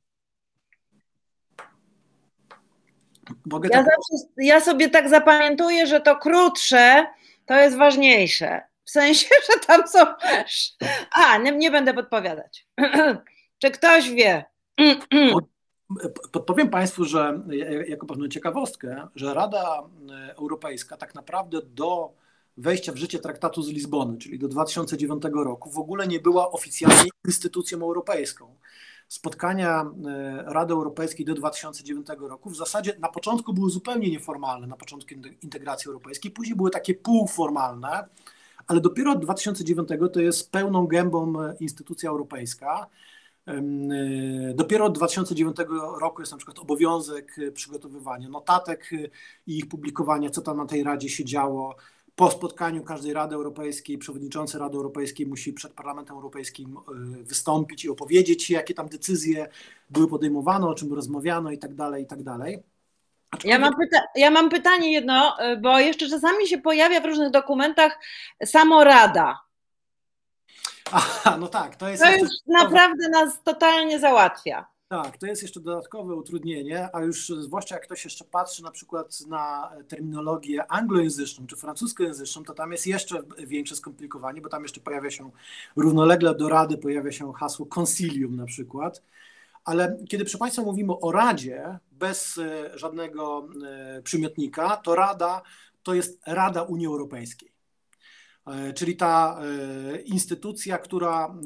Ja sobie tak zapamiętuję, że to krótsze to jest ważniejsze. W sensie, że tam są... nie będę podpowiadać. Czy ktoś wie? Podpowiem Państwu, że jako pewną ciekawostkę, że Rada Europejska tak naprawdę do wejścia w życie traktatu z Lizbony, czyli do 2009 roku, w ogóle nie była oficjalnie instytucją europejską. Spotkania Rady Europejskiej do 2009 roku w zasadzie na początku były zupełnie nieformalne, na początku integracji europejskiej, później były takie półformalne, ale dopiero od 2009 to jest pełną gębą instytucja europejska. Dopiero od 2009 roku jest na przykład obowiązek przygotowywania notatek i ich publikowania, co tam na tej Radzie się działo. Po spotkaniu każdej Rady Europejskiej przewodniczący Rady Europejskiej musi przed Parlamentem Europejskim wystąpić i opowiedzieć, jakie tam decyzje były podejmowane, o czym rozmawiano i tak dalej, i tak dalej. Ja mam pytanie jedno, bo jeszcze czasami się pojawia w różnych dokumentach samo Rada. Aha, no tak, to już naprawdę nas totalnie załatwia. Tak, to jest jeszcze dodatkowe utrudnienie, a już zwłaszcza jak ktoś jeszcze patrzy na przykład na terminologię anglojęzyczną czy francuskojęzyczną, to tam jest jeszcze większe skomplikowanie, bo tam jeszcze pojawia się równolegle do Rady, pojawia się hasło concilium na przykład. Ale kiedy, proszę Państwa, mówimy o Radzie bez żadnego przymiotnika, to Rada to jest Rada Unii Europejskiej. Czyli ta instytucja, która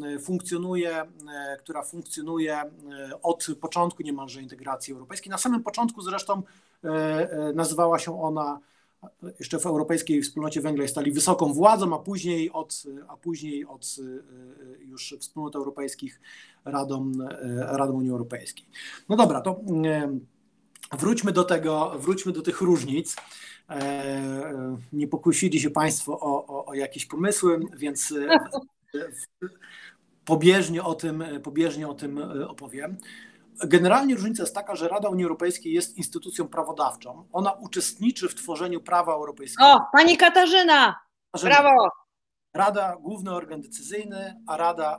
funkcjonuje od początku niemalże integracji europejskiej. Na samym początku zresztą nazywała się ona jeszcze w Europejskiej Wspólnocie Węgla stali wysoką władzą, a później od już wspólnot europejskich Radą Unii Europejskiej. No dobra, to wróćmy do tych różnic. Nie pokusili się Państwo o jakieś pomysły, więc pobieżnie o tym opowiem. Generalnie różnica jest taka, że Rada Unii Europejskiej jest instytucją prawodawczą. Ona uczestniczy w tworzeniu prawa europejskiego. O, pani Katarzyna! Brawo! Rada, główny organ decyzyjny, a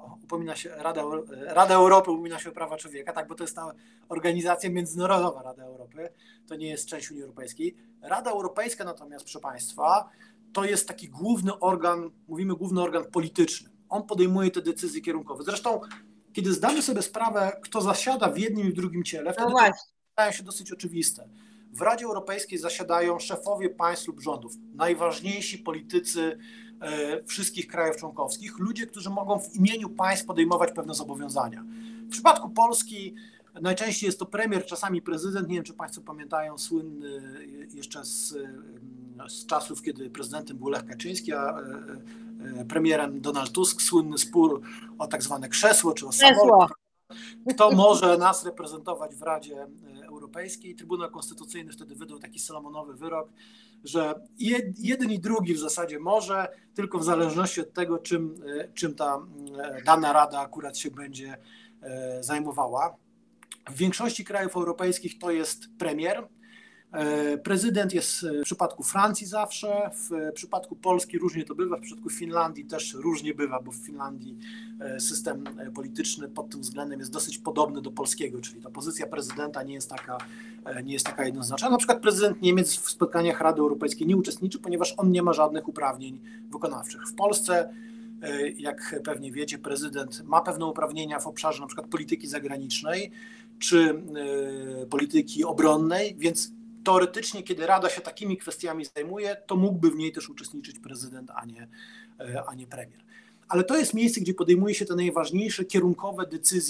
Rada Europy upomina się o prawa człowieka, tak, bo to jest ta organizacja międzynarodowa Rada Europy, to nie jest część Unii Europejskiej. Rada Europejska natomiast, proszę Państwa, to jest taki główny organ, mówimy główny organ polityczny. On podejmuje te decyzje kierunkowe. Zresztą, kiedy zdamy sobie sprawę, kto zasiada w jednym i w drugim ciele, wtedy staje się dosyć oczywiste. W Radzie Europejskiej zasiadają szefowie państw lub rządów, najważniejsi politycy wszystkich krajów członkowskich, ludzie, którzy mogą w imieniu państw podejmować pewne zobowiązania. W przypadku Polski najczęściej jest to premier, czasami prezydent. Nie wiem, czy Państwo pamiętają słynny jeszcze z czasów, kiedy prezydentem był Lech Kaczyński, a premierem Donald Tusk, słynny spór o tak zwane krzesło czy o samolot. Kto może nas reprezentować w Radzie Europejskiej? Trybunał Konstytucyjny wtedy wydał taki salomonowy wyrok, że jeden i drugi w zasadzie może, tylko w zależności od tego, czym ta dana rada akurat się będzie zajmowała. W większości krajów europejskich to jest premier. Prezydent jest w przypadku Francji zawsze, w przypadku Polski różnie to bywa, w przypadku Finlandii też różnie bywa, bo w Finlandii system polityczny pod tym względem jest dosyć podobny do polskiego, czyli ta pozycja prezydenta nie jest taka jednoznaczna. Na przykład prezydent Niemiec w spotkaniach Rady Europejskiej nie uczestniczy, ponieważ on nie ma żadnych uprawnień wykonawczych. W Polsce, jak pewnie wiecie, prezydent ma pewne uprawnienia w obszarze na przykład polityki zagranicznej czy polityki obronnej, więc teoretycznie, kiedy Rada się takimi kwestiami zajmuje, to mógłby w niej też uczestniczyć prezydent, a nie premier. Ale to jest miejsce, gdzie podejmuje się te najważniejsze kierunkowe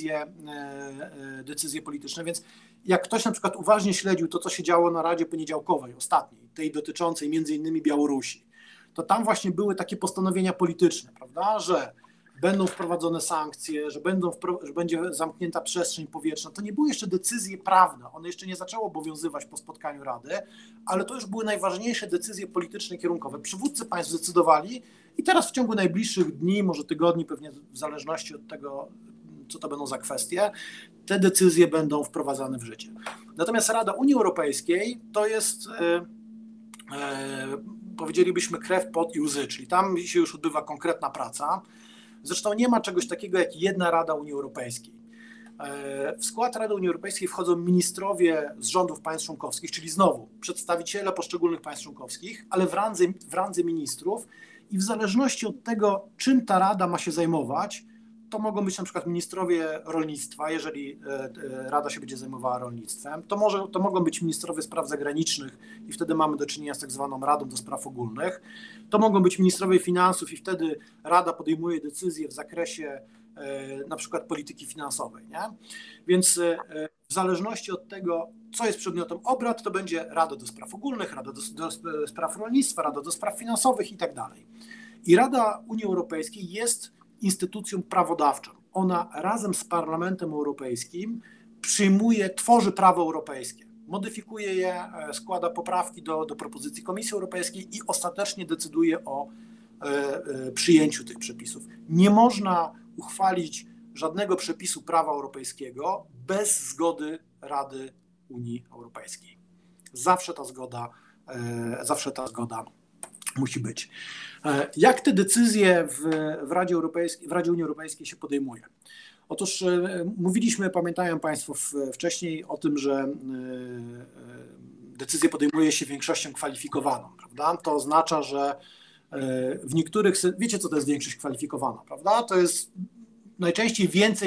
decyzje polityczne, więc jak ktoś na przykład uważnie śledził to, co się działo na Radzie Poniedziałkowej, ostatniej, tej dotyczącej między innymi Białorusi, to tam właśnie były takie postanowienia polityczne, prawda, że będą wprowadzone sankcje, że będzie zamknięta przestrzeń powietrzna. To nie były jeszcze decyzje prawne, one jeszcze nie zaczęły obowiązywać po spotkaniu Rady, ale to już były najważniejsze decyzje polityczne kierunkowe. Przywódcy państw zdecydowali i teraz w ciągu najbliższych dni, może tygodni, pewnie w zależności od tego, co to będą za kwestie, te decyzje będą wprowadzane w życie. Natomiast Rada Unii Europejskiej to jest, powiedzielibyśmy, krew, pot i łzy, czyli tam się już odbywa konkretna praca. Zresztą nie ma czegoś takiego jak jedna Rada Unii Europejskiej. W skład Rady Unii Europejskiej wchodzą ministrowie z rządów państw członkowskich, czyli znowu przedstawiciele poszczególnych państw członkowskich, ale w randze ministrów i w zależności od tego, czym ta Rada ma się zajmować, to mogą być na przykład ministrowie rolnictwa, jeżeli Rada się będzie zajmowała rolnictwem, to mogą być ministrowie spraw zagranicznych i wtedy mamy do czynienia z tak zwaną Radą do Spraw Ogólnych, to mogą być ministrowie finansów i wtedy Rada podejmuje decyzje w zakresie na przykład polityki finansowej, nie? Więc w zależności od tego, co jest przedmiotem obrad, to będzie Rada do Spraw Ogólnych, Rada do Spraw Rolnictwa, Rada do Spraw Finansowych i tak dalej. I Rada Unii Europejskiej jest instytucją prawodawczą. Ona razem z Parlamentem Europejskim tworzy prawo europejskie, modyfikuje je, składa poprawki do propozycji Komisji Europejskiej i ostatecznie decyduje o przyjęciu tych przepisów. Nie można uchwalić żadnego przepisu prawa europejskiego bez zgody Rady Unii Europejskiej. Zawsze ta zgoda musi być. Jak te decyzje w Radzie Unii Europejskiej się podejmuje? Otóż mówiliśmy, pamiętają Państwo wcześniej o tym, że decyzje podejmuje się większością kwalifikowaną, prawda? To oznacza, że w niektórych, wiecie co to jest większość kwalifikowana, prawda? To jest najczęściej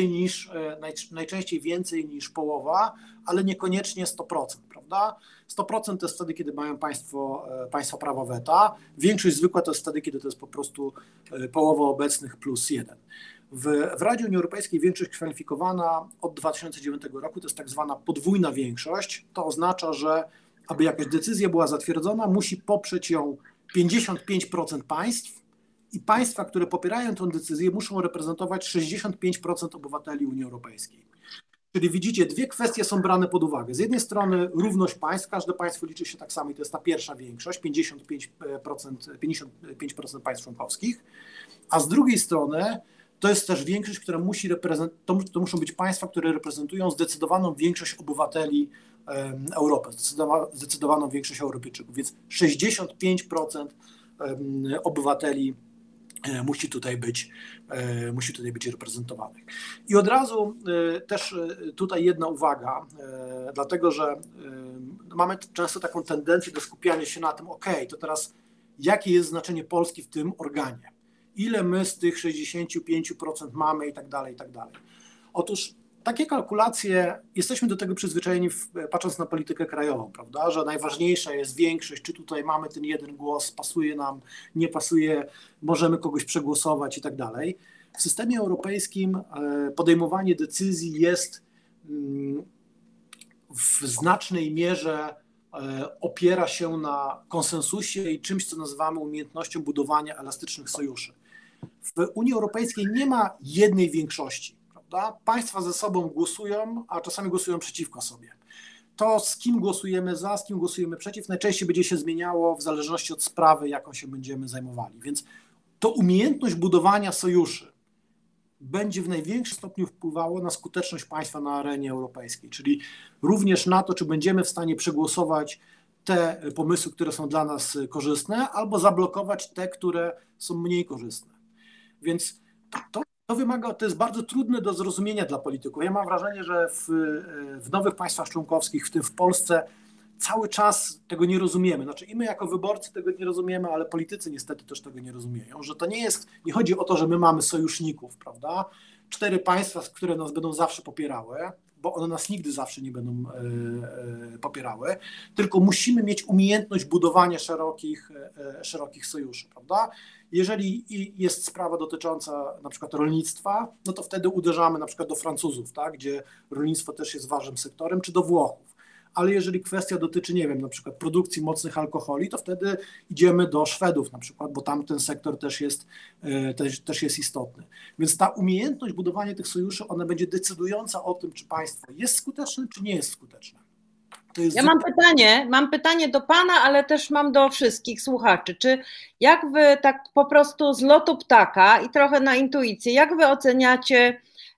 więcej niż połowa, ale niekoniecznie 100%, prawda? 100% to jest wtedy, kiedy mają państwo prawo weta. Większość zwykła to jest wtedy, kiedy to jest po prostu połowa obecnych plus 1. W Radzie Unii Europejskiej większość kwalifikowana od 2009 roku to jest tak zwana podwójna większość. To oznacza, że aby jakaś decyzja była zatwierdzona, musi poprzeć ją 55% państw i państwa, które popierają tę decyzję, muszą reprezentować 65% obywateli Unii Europejskiej. Czyli widzicie, dwie kwestie są brane pod uwagę. Z jednej strony równość państw, każde państwo liczy się tak samo i to jest ta pierwsza większość, 55% państw członkowskich, a z drugiej strony to jest też większość, która musi to muszą być państwa, które reprezentują zdecydowaną większość obywateli Europy, zdecydowaną większość Europejczyków, więc 65% obywateli musi tutaj być reprezentowanych. I od razu też tutaj jedna uwaga, dlatego że mamy często taką tendencję do skupiania się na tym, to teraz jakie jest znaczenie Polski w tym organie, ile my z tych 65% mamy i tak dalej, i tak dalej. Otóż takie kalkulacje, jesteśmy do tego przyzwyczajeni, patrząc na politykę krajową, prawda, że najważniejsza jest większość, czy tutaj mamy ten jeden głos, pasuje nam, nie pasuje, możemy kogoś przegłosować i tak dalej. W systemie europejskim podejmowanie decyzji jest w znacznej mierze opiera się na konsensusie i czymś, co nazywamy umiejętnością budowania elastycznych sojuszy. W Unii Europejskiej nie ma jednej większości. Państwa ze sobą głosują, a czasami głosują przeciwko sobie. To, z kim głosujemy za, z kim głosujemy przeciw, najczęściej będzie się zmieniało w zależności od sprawy, jaką się będziemy zajmowali. Więc to umiejętność budowania sojuszy będzie w największym stopniu wpływało na skuteczność państwa na arenie europejskiej, czyli również na to, czy będziemy w stanie przegłosować te pomysły, które są dla nas korzystne, albo zablokować te, które są mniej korzystne. Więc to jest bardzo trudne do zrozumienia dla polityków. Ja mam wrażenie, że w nowych państwach członkowskich, w tym w Polsce, cały czas tego nie rozumiemy. Znaczy i my jako wyborcy tego nie rozumiemy, ale politycy niestety też tego nie rozumieją, że to nie chodzi o to, że my mamy sojuszników, prawda? 4 państwa, które nas będą zawsze popierały, bo one nas nigdy zawsze nie będą popierały, tylko musimy mieć umiejętność budowania szerokich sojuszy, prawda? Jeżeli jest sprawa dotycząca na przykład rolnictwa, no to wtedy uderzamy na przykład do Francuzów, tak, gdzie rolnictwo też jest ważnym sektorem, czy do Włochów. Ale jeżeli kwestia dotyczy, nie wiem, na przykład produkcji mocnych alkoholi, to wtedy idziemy do Szwedów na przykład, bo tam ten sektor też jest istotny. Więc ta umiejętność budowania tych sojuszy, ona będzie decydująca o tym, czy państwo jest skuteczne, czy nie jest skuteczne. Ja mam pytanie do pana, ale też mam do wszystkich słuchaczy. Czy jak wy tak po prostu z lotu ptaka i trochę na intuicję, jak wy oceniacie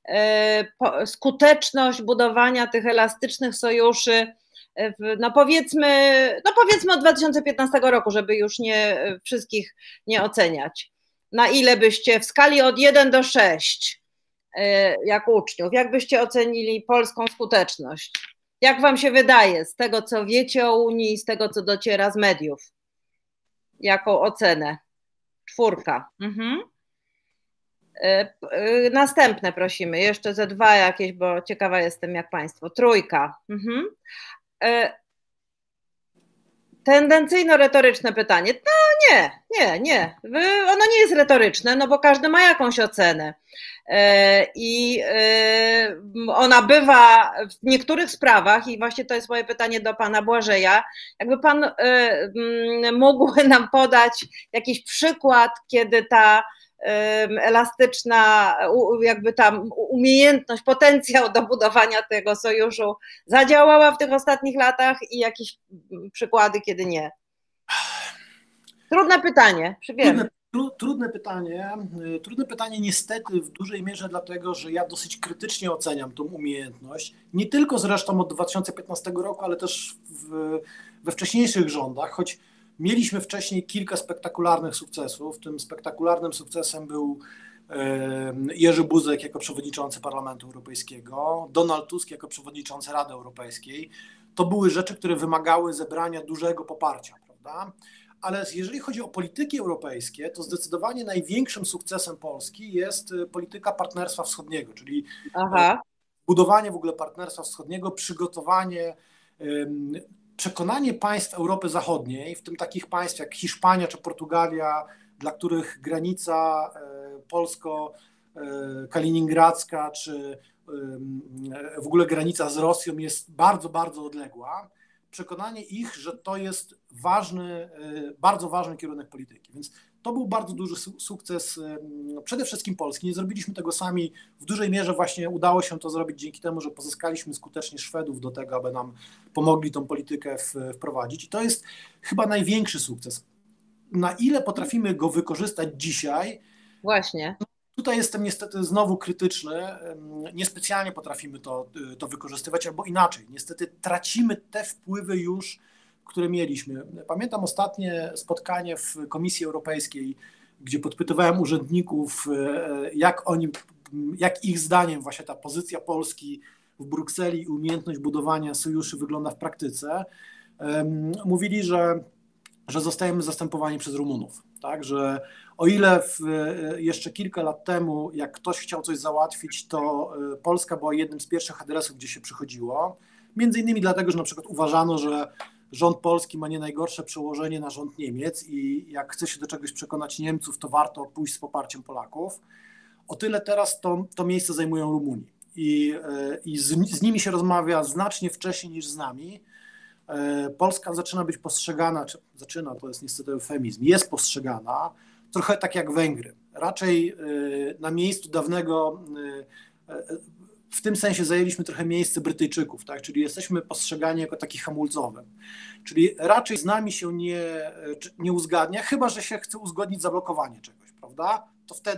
skuteczność budowania tych elastycznych sojuszy, powiedzmy od 2015 roku, żeby już wszystkich nie oceniać. Na ile byście w skali od 1 do 6 jak uczniów, jak byście ocenili polską skuteczność? Jak wam się wydaje, z tego co wiecie o Unii, z tego co dociera z mediów? Jaką ocenę? 4. Następne prosimy, jeszcze ze 2 jakieś, bo ciekawa jestem jak Państwo. 3. Mhm. Tendencyjno-retoryczne pytanie. No nie. Ono nie jest retoryczne, no bo każdy ma jakąś ocenę. I ona bywa w niektórych sprawach, i właśnie to jest moje pytanie do pana Błażeja, jakby pan mógł nam podać jakiś przykład, kiedy ta elastyczna jakby tam umiejętność, potencjał do budowania tego sojuszu zadziałała w tych ostatnich latach i jakieś przykłady, kiedy nie. Trudne pytanie, wiem. Trudne pytanie niestety w dużej mierze dlatego, że ja dosyć krytycznie oceniam tą umiejętność, nie tylko zresztą od 2015 roku, ale też we wcześniejszych rządach, choć mieliśmy wcześniej kilka spektakularnych sukcesów. Tym spektakularnym sukcesem był Jerzy Buzek jako przewodniczący Parlamentu Europejskiego, Donald Tusk jako przewodniczący Rady Europejskiej. To były rzeczy, które wymagały zebrania dużego poparcia, prawda? Ale jeżeli chodzi o polityki europejskie, to zdecydowanie największym sukcesem Polski jest polityka partnerstwa wschodniego, czyli budowanie w ogóle partnerstwa wschodniego, przygotowanie, przekonanie państw Europy Zachodniej, w tym takich państw jak Hiszpania czy Portugalia, dla których granica polsko-kaliningradzka czy w ogóle granica z Rosją jest bardzo, bardzo odległa, przekonanie ich, że to jest ważny, bardzo ważny kierunek polityki. Więc to był bardzo duży sukces przede wszystkim Polski. Nie zrobiliśmy tego sami. W dużej mierze właśnie udało się to zrobić dzięki temu, że pozyskaliśmy skutecznie Szwedów do tego, aby nam pomogli tą politykę wprowadzić. I to jest chyba największy sukces. Na ile potrafimy go wykorzystać dzisiaj? Właśnie. Tutaj jestem niestety znowu krytyczny. Niespecjalnie potrafimy to wykorzystywać, albo inaczej. Niestety tracimy te wpływy już, które mieliśmy. Pamiętam ostatnie spotkanie w Komisji Europejskiej, gdzie podpytywałem urzędników, jak ich zdaniem właśnie ta pozycja Polski w Brukseli i umiejętność budowania sojuszy wygląda w praktyce. Mówili, że zostajemy zastępowani przez Rumunów. Tak, że o ile jeszcze kilka lat temu, jak ktoś chciał coś załatwić, to Polska była jednym z pierwszych adresów, gdzie się przychodziło. Między innymi dlatego, że na przykład uważano, że rząd polski ma nie najgorsze przełożenie na rząd Niemiec i jak chce się do czegoś przekonać Niemców, to warto pójść z poparciem Polaków. O tyle teraz to miejsce zajmują Rumuni i z nimi się rozmawia znacznie wcześniej niż z nami. Polska zaczyna być postrzegana, to jest niestety eufemizm, jest postrzegana trochę tak jak Węgry. Raczej na miejscu dawnego, w tym sensie zajęliśmy trochę miejsce Brytyjczyków, tak? Czyli jesteśmy postrzegani jako taki hamulcowy. Czyli raczej z nami się nie uzgadnia, chyba że się chce uzgodnić zablokowanie czegoś, prawda?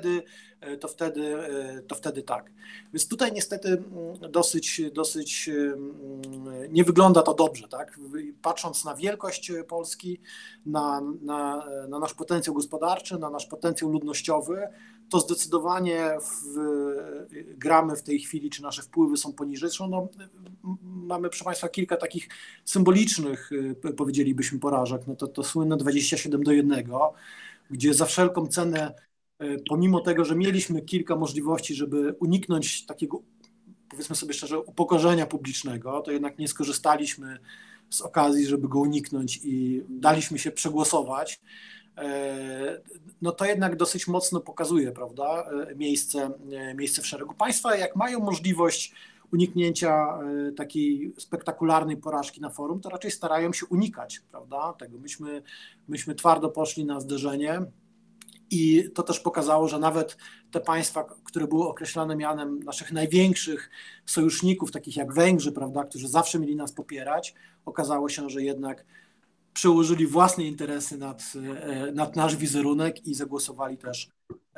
To wtedy tak. Więc tutaj niestety dosyć nie wygląda to dobrze, tak? Patrząc na wielkość Polski, na nasz potencjał gospodarczy, na nasz potencjał ludnościowy, to zdecydowanie gramy w tej chwili, czy nasze wpływy są poniżej. Zresztą mamy, proszę Państwa, kilka takich symbolicznych, powiedzielibyśmy, porażek. No to słynne 27-1, gdzie za wszelką cenę, pomimo tego, że mieliśmy kilka możliwości, żeby uniknąć takiego, powiedzmy sobie szczerze, upokorzenia publicznego, to jednak nie skorzystaliśmy z okazji, żeby go uniknąć i daliśmy się przegłosować. No to jednak dosyć mocno pokazuje, prawda, miejsce w szeregu. Państwa, jak mają możliwość uniknięcia takiej spektakularnej porażki na forum, to raczej starają się unikać, prawda, tego. Myśmy twardo poszli na zderzenie i to też pokazało, że nawet te państwa, które były określane mianem naszych największych sojuszników, takich jak Węgrzy, prawda, którzy zawsze mieli nas popierać, okazało się, że jednak przełożyli własne interesy nad nasz wizerunek i zagłosowali też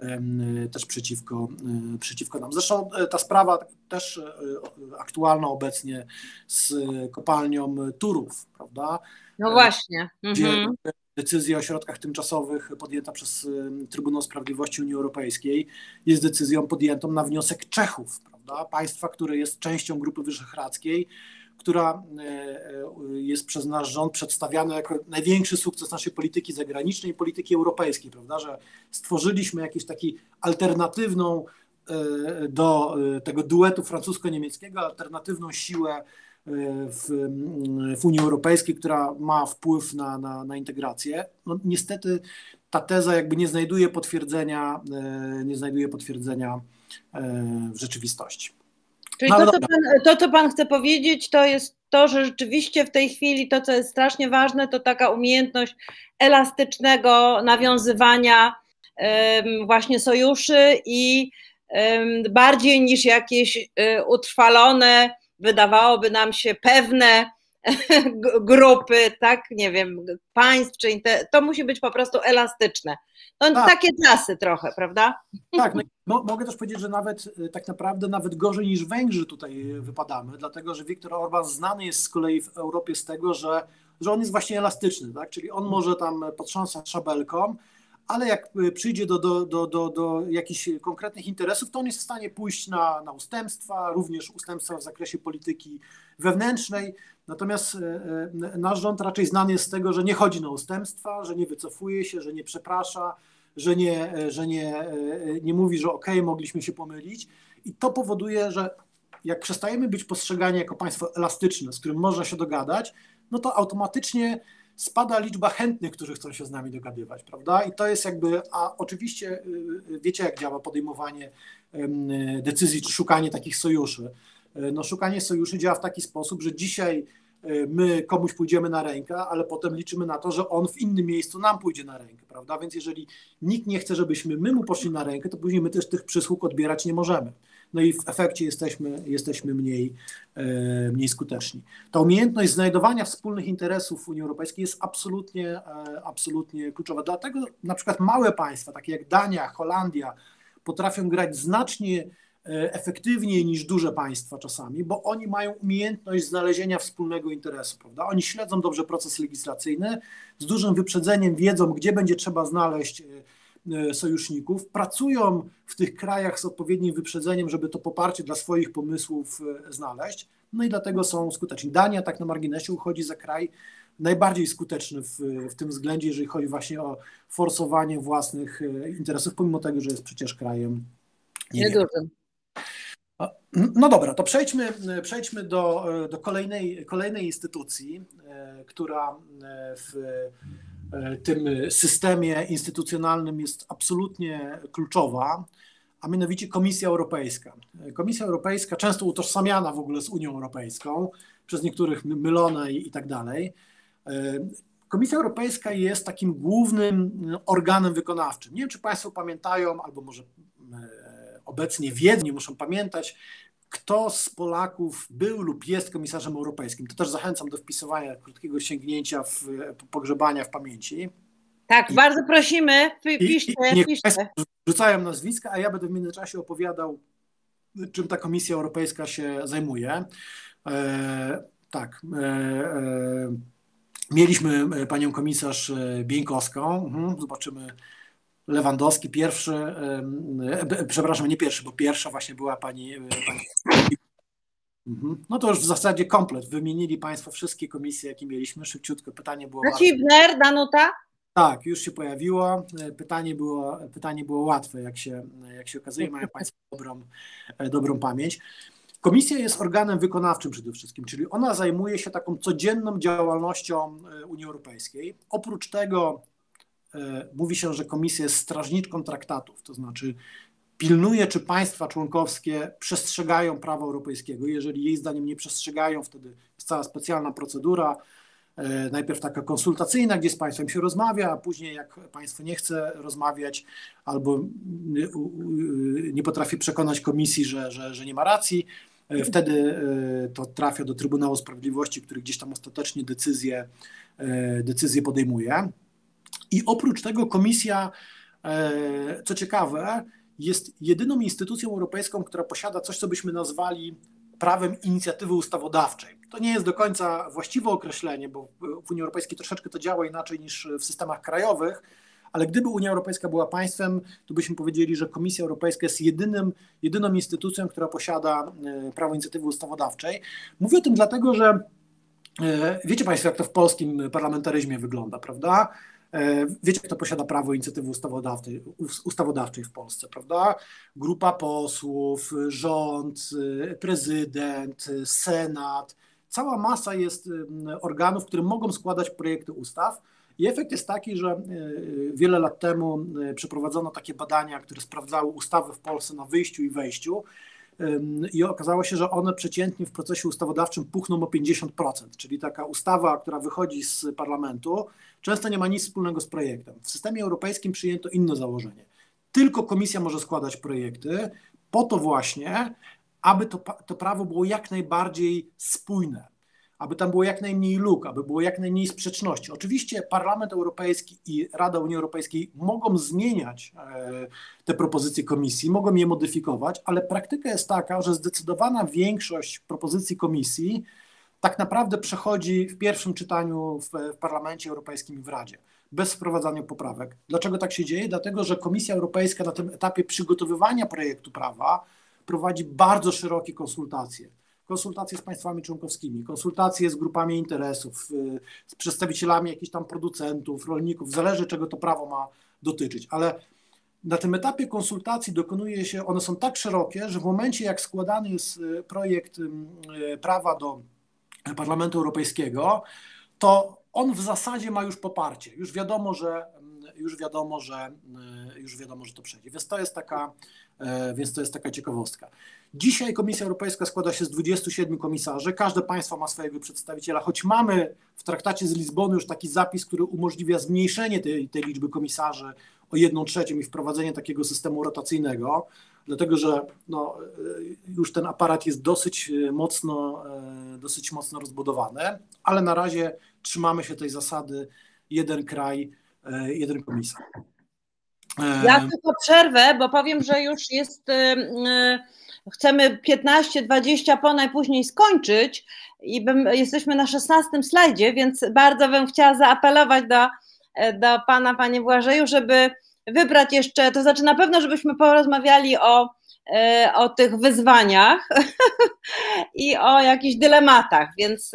przeciwko nam. Zresztą ta sprawa też aktualna obecnie z kopalnią Turów, prawda? No właśnie. Gdzie decyzja o środkach tymczasowych podjęta przez Trybunał Sprawiedliwości Unii Europejskiej jest decyzją podjętą na wniosek Czechów, prawda? Państwa, które jest częścią Grupy Wyszehradzkiej, która jest przez nasz rząd przedstawiana jako największy sukces naszej polityki zagranicznej i polityki europejskiej, prawda, że stworzyliśmy jakąś taką alternatywną do tego duetu francusko-niemieckiego, alternatywną siłę w Unii Europejskiej, która ma wpływ na integrację. No, niestety ta teza jakby nie znajduje potwierdzenia w rzeczywistości. Czyli to, co pan chce powiedzieć, to jest to, że rzeczywiście w tej chwili to, co jest strasznie ważne, to taka umiejętność elastycznego nawiązywania właśnie sojuszy i bardziej niż jakieś utrwalone, wydawałoby nam się pewne grupy, tak, nie wiem, państw, czy to musi być po prostu elastyczne. No, tak. Takie czasy trochę, prawda? Tak, no, mogę też powiedzieć, że tak naprawdę nawet gorzej niż Węgrzy tutaj wypadamy, dlatego że Viktor Orban znany jest z kolei w Europie z tego, że on jest właśnie elastyczny, tak? Czyli on może tam potrząsać szabelką, ale jak przyjdzie do jakichś konkretnych interesów, to on jest w stanie pójść na ustępstwa, również ustępstwa w zakresie polityki wewnętrznej. Natomiast nasz rząd raczej znany jest z tego, że nie chodzi na ustępstwa, że nie wycofuje się, że nie przeprasza, że nie mówi, że okej, mogliśmy się pomylić. I to powoduje, że jak przestajemy być postrzegani jako państwo elastyczne, z którym można się dogadać, no to automatycznie spada liczba chętnych, którzy chcą się z nami dogadywać, prawda? I to jest jakby, a oczywiście wiecie, jak działa podejmowanie decyzji, czy szukanie takich sojuszy. No, szukanie sojuszy działa w taki sposób, że dzisiaj my komuś pójdziemy na rękę, ale potem liczymy na to, że on w innym miejscu nam pójdzie na rękę, prawda? Więc jeżeli nikt nie chce, żebyśmy my mu poszli na rękę, to później my też tych przysług odbierać nie możemy. No i w efekcie jesteśmy mniej skuteczni. Ta umiejętność znajdowania wspólnych interesów w Unii Europejskiej jest absolutnie kluczowa. Dlatego na przykład małe państwa, takie jak Dania, Holandia, potrafią grać znacznie efektywniej niż duże państwa czasami, bo oni mają umiejętność znalezienia wspólnego interesu, prawda? Oni śledzą dobrze proces legislacyjny, z dużym wyprzedzeniem wiedzą, gdzie będzie trzeba znaleźć sojuszników, pracują w tych krajach z odpowiednim wyprzedzeniem, żeby to poparcie dla swoich pomysłów znaleźć, no i dlatego są skuteczni. Dania, tak na marginesie, uchodzi za kraj najbardziej skuteczny w tym względzie, jeżeli chodzi właśnie o forsowanie własnych interesów, pomimo tego, że jest przecież krajem niewielkim. No dobra, to przejdźmy do kolejnej instytucji, która w tym systemie instytucjonalnym jest absolutnie kluczowa, a mianowicie Komisja Europejska. Komisja Europejska, często utożsamiana w ogóle z Unią Europejską, przez niektórych mylona i tak dalej. Komisja Europejska jest takim głównym organem wykonawczym. Nie wiem, czy Państwo pamiętają, albo może obecnie wiedzą, nie muszą pamiętać, kto z Polaków był lub jest komisarzem europejskim. To też zachęcam do wpisywania krótkiego sięgnięcia, pogrzebania w pamięci. Tak, bardzo prosimy, piszcie. Niech Państwo rzucają nazwiska, a ja będę w międzyczasie opowiadał, czym ta Komisja Europejska się zajmuje. Mieliśmy panią komisarz Bieńkowską, zobaczymy. Lewandowski pierwszy, przepraszam, nie pierwszy, bo pierwsza właśnie była pani. No to już w zasadzie komplet. Wymienili Państwo wszystkie komisje, jakie mieliśmy. Szybciutko pytanie było. Hibner, Danuta? Tak, już się pojawiło. Pytanie było łatwe, jak się okazuje. Mają Państwo dobrą pamięć. Komisja jest organem wykonawczym przede wszystkim, czyli ona zajmuje się taką codzienną działalnością Unii Europejskiej. Oprócz tego mówi się, że komisja jest strażniczką traktatów, to znaczy pilnuje, czy państwa członkowskie przestrzegają prawa europejskiego. Jeżeli jej zdaniem nie przestrzegają, wtedy jest cała specjalna procedura, najpierw taka konsultacyjna, gdzie z państwem się rozmawia, a później jak państwo nie chce rozmawiać albo nie potrafi przekonać komisji, że nie ma racji, wtedy to trafia do Trybunału Sprawiedliwości, który gdzieś tam ostatecznie decyzję podejmuje. I oprócz tego komisja, co ciekawe, jest jedyną instytucją europejską, która posiada coś, co byśmy nazwali prawem inicjatywy ustawodawczej. To nie jest do końca właściwe określenie, bo w Unii Europejskiej troszeczkę to działa inaczej niż w systemach krajowych, ale gdyby Unia Europejska była państwem, to byśmy powiedzieli, że Komisja Europejska jest jedyną instytucją, która posiada prawo inicjatywy ustawodawczej. Mówię o tym dlatego, że wiecie Państwo, jak to w polskim parlamentaryzmie wygląda, prawda? Wiecie, kto posiada prawo inicjatywy ustawodawczej w Polsce, prawda? Grupa posłów, rząd, prezydent, senat, cała masa jest organów, które mogą składać projekty ustaw. I efekt jest taki, że wiele lat temu przeprowadzono takie badania, które sprawdzały ustawy w Polsce na wyjściu i wejściu. I okazało się, że one przeciętnie w procesie ustawodawczym puchną o 50%, czyli taka ustawa, która wychodzi z parlamentu, często nie ma nic wspólnego z projektem. W systemie europejskim przyjęto inne założenie. Tylko komisja może składać projekty po to właśnie, aby to prawo było jak najbardziej spójne, aby tam było jak najmniej luk, aby było jak najmniej sprzeczności. Oczywiście Parlament Europejski i Rada Unii Europejskiej mogą zmieniać te propozycje komisji, mogą je modyfikować, ale praktyka jest taka, że zdecydowana większość propozycji komisji tak naprawdę przechodzi w pierwszym czytaniu w Parlamencie Europejskim i w Radzie, bez wprowadzania poprawek. Dlaczego tak się dzieje? Dlatego, że Komisja Europejska na tym etapie przygotowywania projektu prawa prowadzi bardzo szerokie konsultacje z państwami członkowskimi, konsultacje z grupami interesów, z przedstawicielami jakichś tam producentów, rolników, zależy czego to prawo ma dotyczyć, ale na tym etapie konsultacji dokonuje się, one są tak szerokie, że w momencie jak składany jest projekt prawa do Parlamentu Europejskiego, to on w zasadzie ma już poparcie, już wiadomo, że to przejdzie, więc to jest taka ciekawostka. Dzisiaj Komisja Europejska składa się z 27 komisarzy, każde państwo ma swojego przedstawiciela, choć mamy w traktacie z Lizbony już taki zapis, który umożliwia zmniejszenie tej liczby komisarzy o 1/3 i wprowadzenie takiego systemu rotacyjnego, dlatego że już ten aparat jest dosyć mocno rozbudowany, ale na razie trzymamy się tej zasady jeden kraj, jeden komisarz. Ja tylko przerwę, bo powiem, że już jest, chcemy 15-20 po najpóźniej skończyć i jesteśmy na 16 slajdzie, więc bardzo bym chciała zaapelować do pana, panie Błażeju, żeby wybrać jeszcze, to znaczy na pewno, żebyśmy porozmawiali o tych wyzwaniach i o jakichś dylematach, więc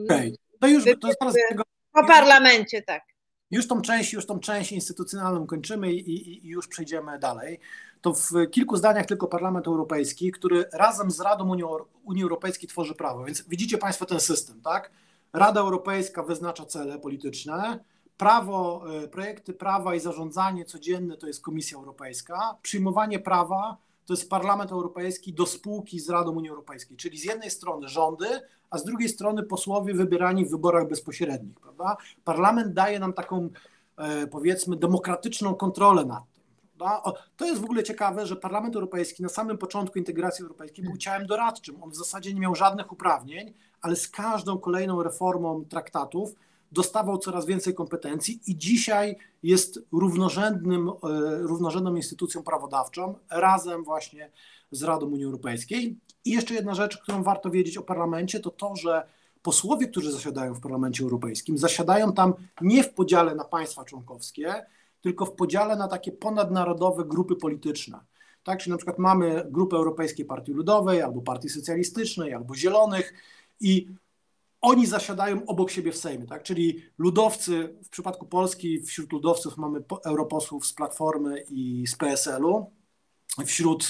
po parlamencie, tak. Już tą część instytucjonalną kończymy i już przejdziemy dalej. To w kilku zdaniach tylko Parlament Europejski, który razem z Radą Unii Europejskiej tworzy prawo. Więc widzicie Państwo ten system, tak? Rada Europejska wyznacza cele polityczne, projekty prawa i zarządzanie codzienne to jest Komisja Europejska, przyjmowanie prawa to jest Parlament Europejski do spółki z Radą Unii Europejskiej, czyli z jednej strony rządy, a z drugiej strony posłowie wybierani w wyborach bezpośrednich, prawda? Parlament daje nam taką, powiedzmy, demokratyczną kontrolę nad tym. Prawda? To jest w ogóle ciekawe, że Parlament Europejski na samym początku integracji europejskiej był ciałem doradczym. On w zasadzie nie miał żadnych uprawnień, ale z każdą kolejną reformą traktatów dostawał coraz więcej kompetencji i dzisiaj jest równorzędną instytucją prawodawczą razem właśnie z Radą Unii Europejskiej. I jeszcze jedna rzecz, którą warto wiedzieć o parlamencie, to to, że posłowie, którzy zasiadają w Parlamencie Europejskim, zasiadają tam nie w podziale na państwa członkowskie, tylko w podziale na takie ponadnarodowe grupy polityczne. Tak, czyli na przykład mamy grupę Europejskiej Partii Ludowej, albo Partii Socjalistycznej, albo Zielonych i oni zasiadają obok siebie w Sejmie, tak? Czyli ludowcy, w przypadku Polski wśród ludowców mamy europosłów z Platformy i z PSL-u, wśród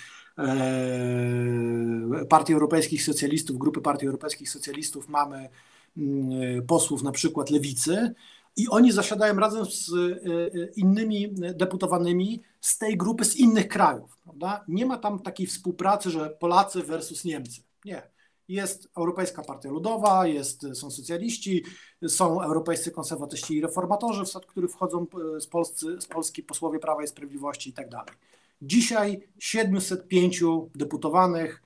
Partii Europejskich Socjalistów, grupy Partii Europejskich Socjalistów mamy posłów na przykład Lewicy i oni zasiadają razem z innymi deputowanymi z tej grupy z innych krajów, prawda? Nie ma tam takiej współpracy, że Polacy versus Niemcy, nie. Jest Europejska Partia Ludowa, są socjaliści, są europejscy konserwatyści i reformatorzy, w skład których wchodzą z Polski posłowie Prawa i Sprawiedliwości i tak dalej. Dzisiaj 705 deputowanych,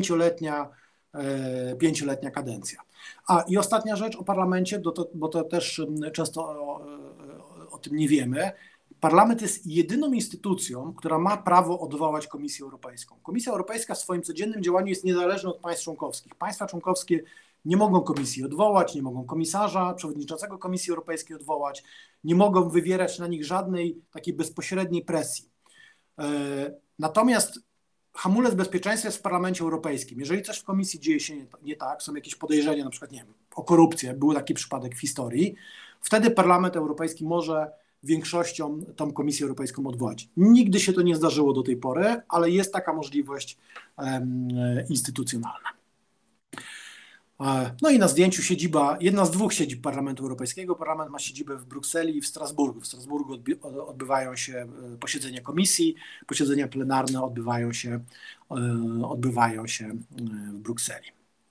pięcioletnia kadencja. I ostatnia rzecz o parlamencie, bo to też często o tym nie wiemy. Parlament jest jedyną instytucją, która ma prawo odwołać Komisję Europejską. Komisja Europejska w swoim codziennym działaniu jest niezależna od państw członkowskich. Państwa członkowskie Nie mogą komisji odwołać, nie mogą komisarza, przewodniczącego Komisji Europejskiej odwołać, nie mogą wywierać na nich żadnej takiej bezpośredniej presji. Natomiast hamulec bezpieczeństwa jest w Parlamencie Europejskim. Jeżeli coś w komisji dzieje się nie tak, są jakieś podejrzenia, na przykład, nie wiem, o korupcję, był taki przypadek w historii, wtedy Parlament Europejski może większością tą Komisję Europejską odwołać. Nigdy się to nie zdarzyło do tej pory, ale jest taka możliwość instytucjonalna. No i na zdjęciu siedziba, jedna z dwóch siedzib Parlamentu Europejskiego. Parlament ma siedzibę w Brukseli i w Strasburgu. W Strasburgu odbywają się posiedzenia komisji, posiedzenia plenarne odbywają się w Brukseli.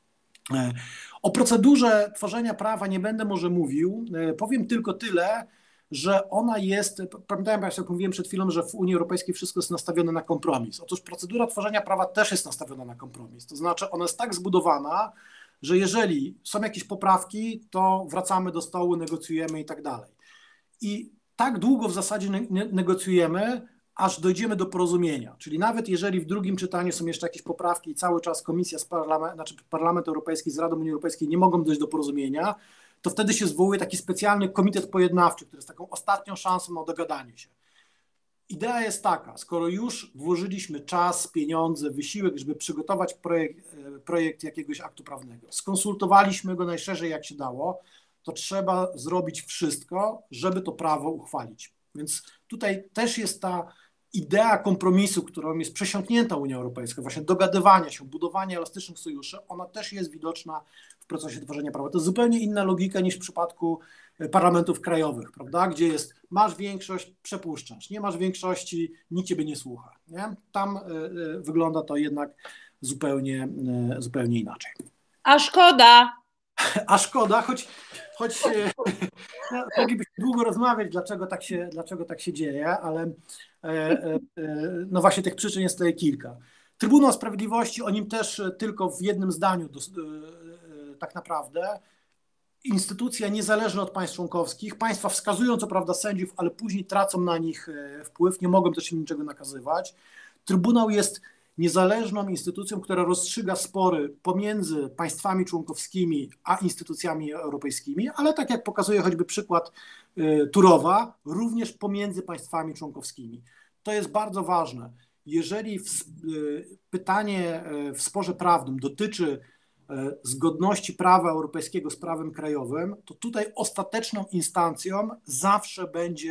O procedurze tworzenia prawa nie będę może mówił, powiem tylko tyle, że ona jest, pamiętają Państwo, jak mówiłem przed chwilą, że w Unii Europejskiej wszystko jest nastawione na kompromis. Otóż procedura tworzenia prawa też jest nastawiona na kompromis. To znaczy ona jest tak zbudowana, że jeżeli są jakieś poprawki, to wracamy do stołu, negocjujemy i tak dalej. I tak długo w zasadzie negocjujemy, aż dojdziemy do porozumienia. Czyli nawet jeżeli w drugim czytaniu są jeszcze jakieś poprawki i cały czas Komisja Parlament Europejski z Radą Unii Europejskiej nie mogą dojść do porozumienia, to wtedy się zwołuje taki specjalny komitet pojednawczy, który jest taką ostatnią szansą na dogadanie się. Idea jest taka, skoro już włożyliśmy czas, pieniądze, wysiłek, żeby przygotować projekt jakiegoś aktu prawnego, skonsultowaliśmy go najszerzej jak się dało, to trzeba zrobić wszystko, żeby to prawo uchwalić. Więc tutaj też jest ta idea kompromisu, którą jest przesiąknięta Unia Europejska, właśnie dogadywania się, budowania elastycznych sojuszy, ona też jest widoczna w procesie tworzenia prawa. To jest zupełnie inna logika niż w przypadku parlamentów krajowych, prawda? Gdzie jest, masz większość, przepuszczasz, nie masz większości, nikt ciebie nie słucha. Nie? Tam wygląda to jednak zupełnie inaczej. A szkoda. A szkoda, choć moglibyśmy długo rozmawiać, dlaczego tak się dzieje, ale no właśnie tych przyczyn jest tutaj kilka. Trybunał Sprawiedliwości, o nim też tylko w jednym zdaniu tak naprawdę, instytucja niezależna od państw członkowskich, państwa wskazują co prawda sędziów, ale później tracą na nich wpływ, nie mogą też im niczego nakazywać. Trybunał jest niezależną instytucją, która rozstrzyga spory pomiędzy państwami członkowskimi a instytucjami europejskimi, ale tak jak pokazuje choćby przykład Turowa, również pomiędzy państwami członkowskimi. To jest bardzo ważne. Jeżeli pytanie w sporze prawnym dotyczy zgodności prawa europejskiego z prawem krajowym, to tutaj ostateczną instancją zawsze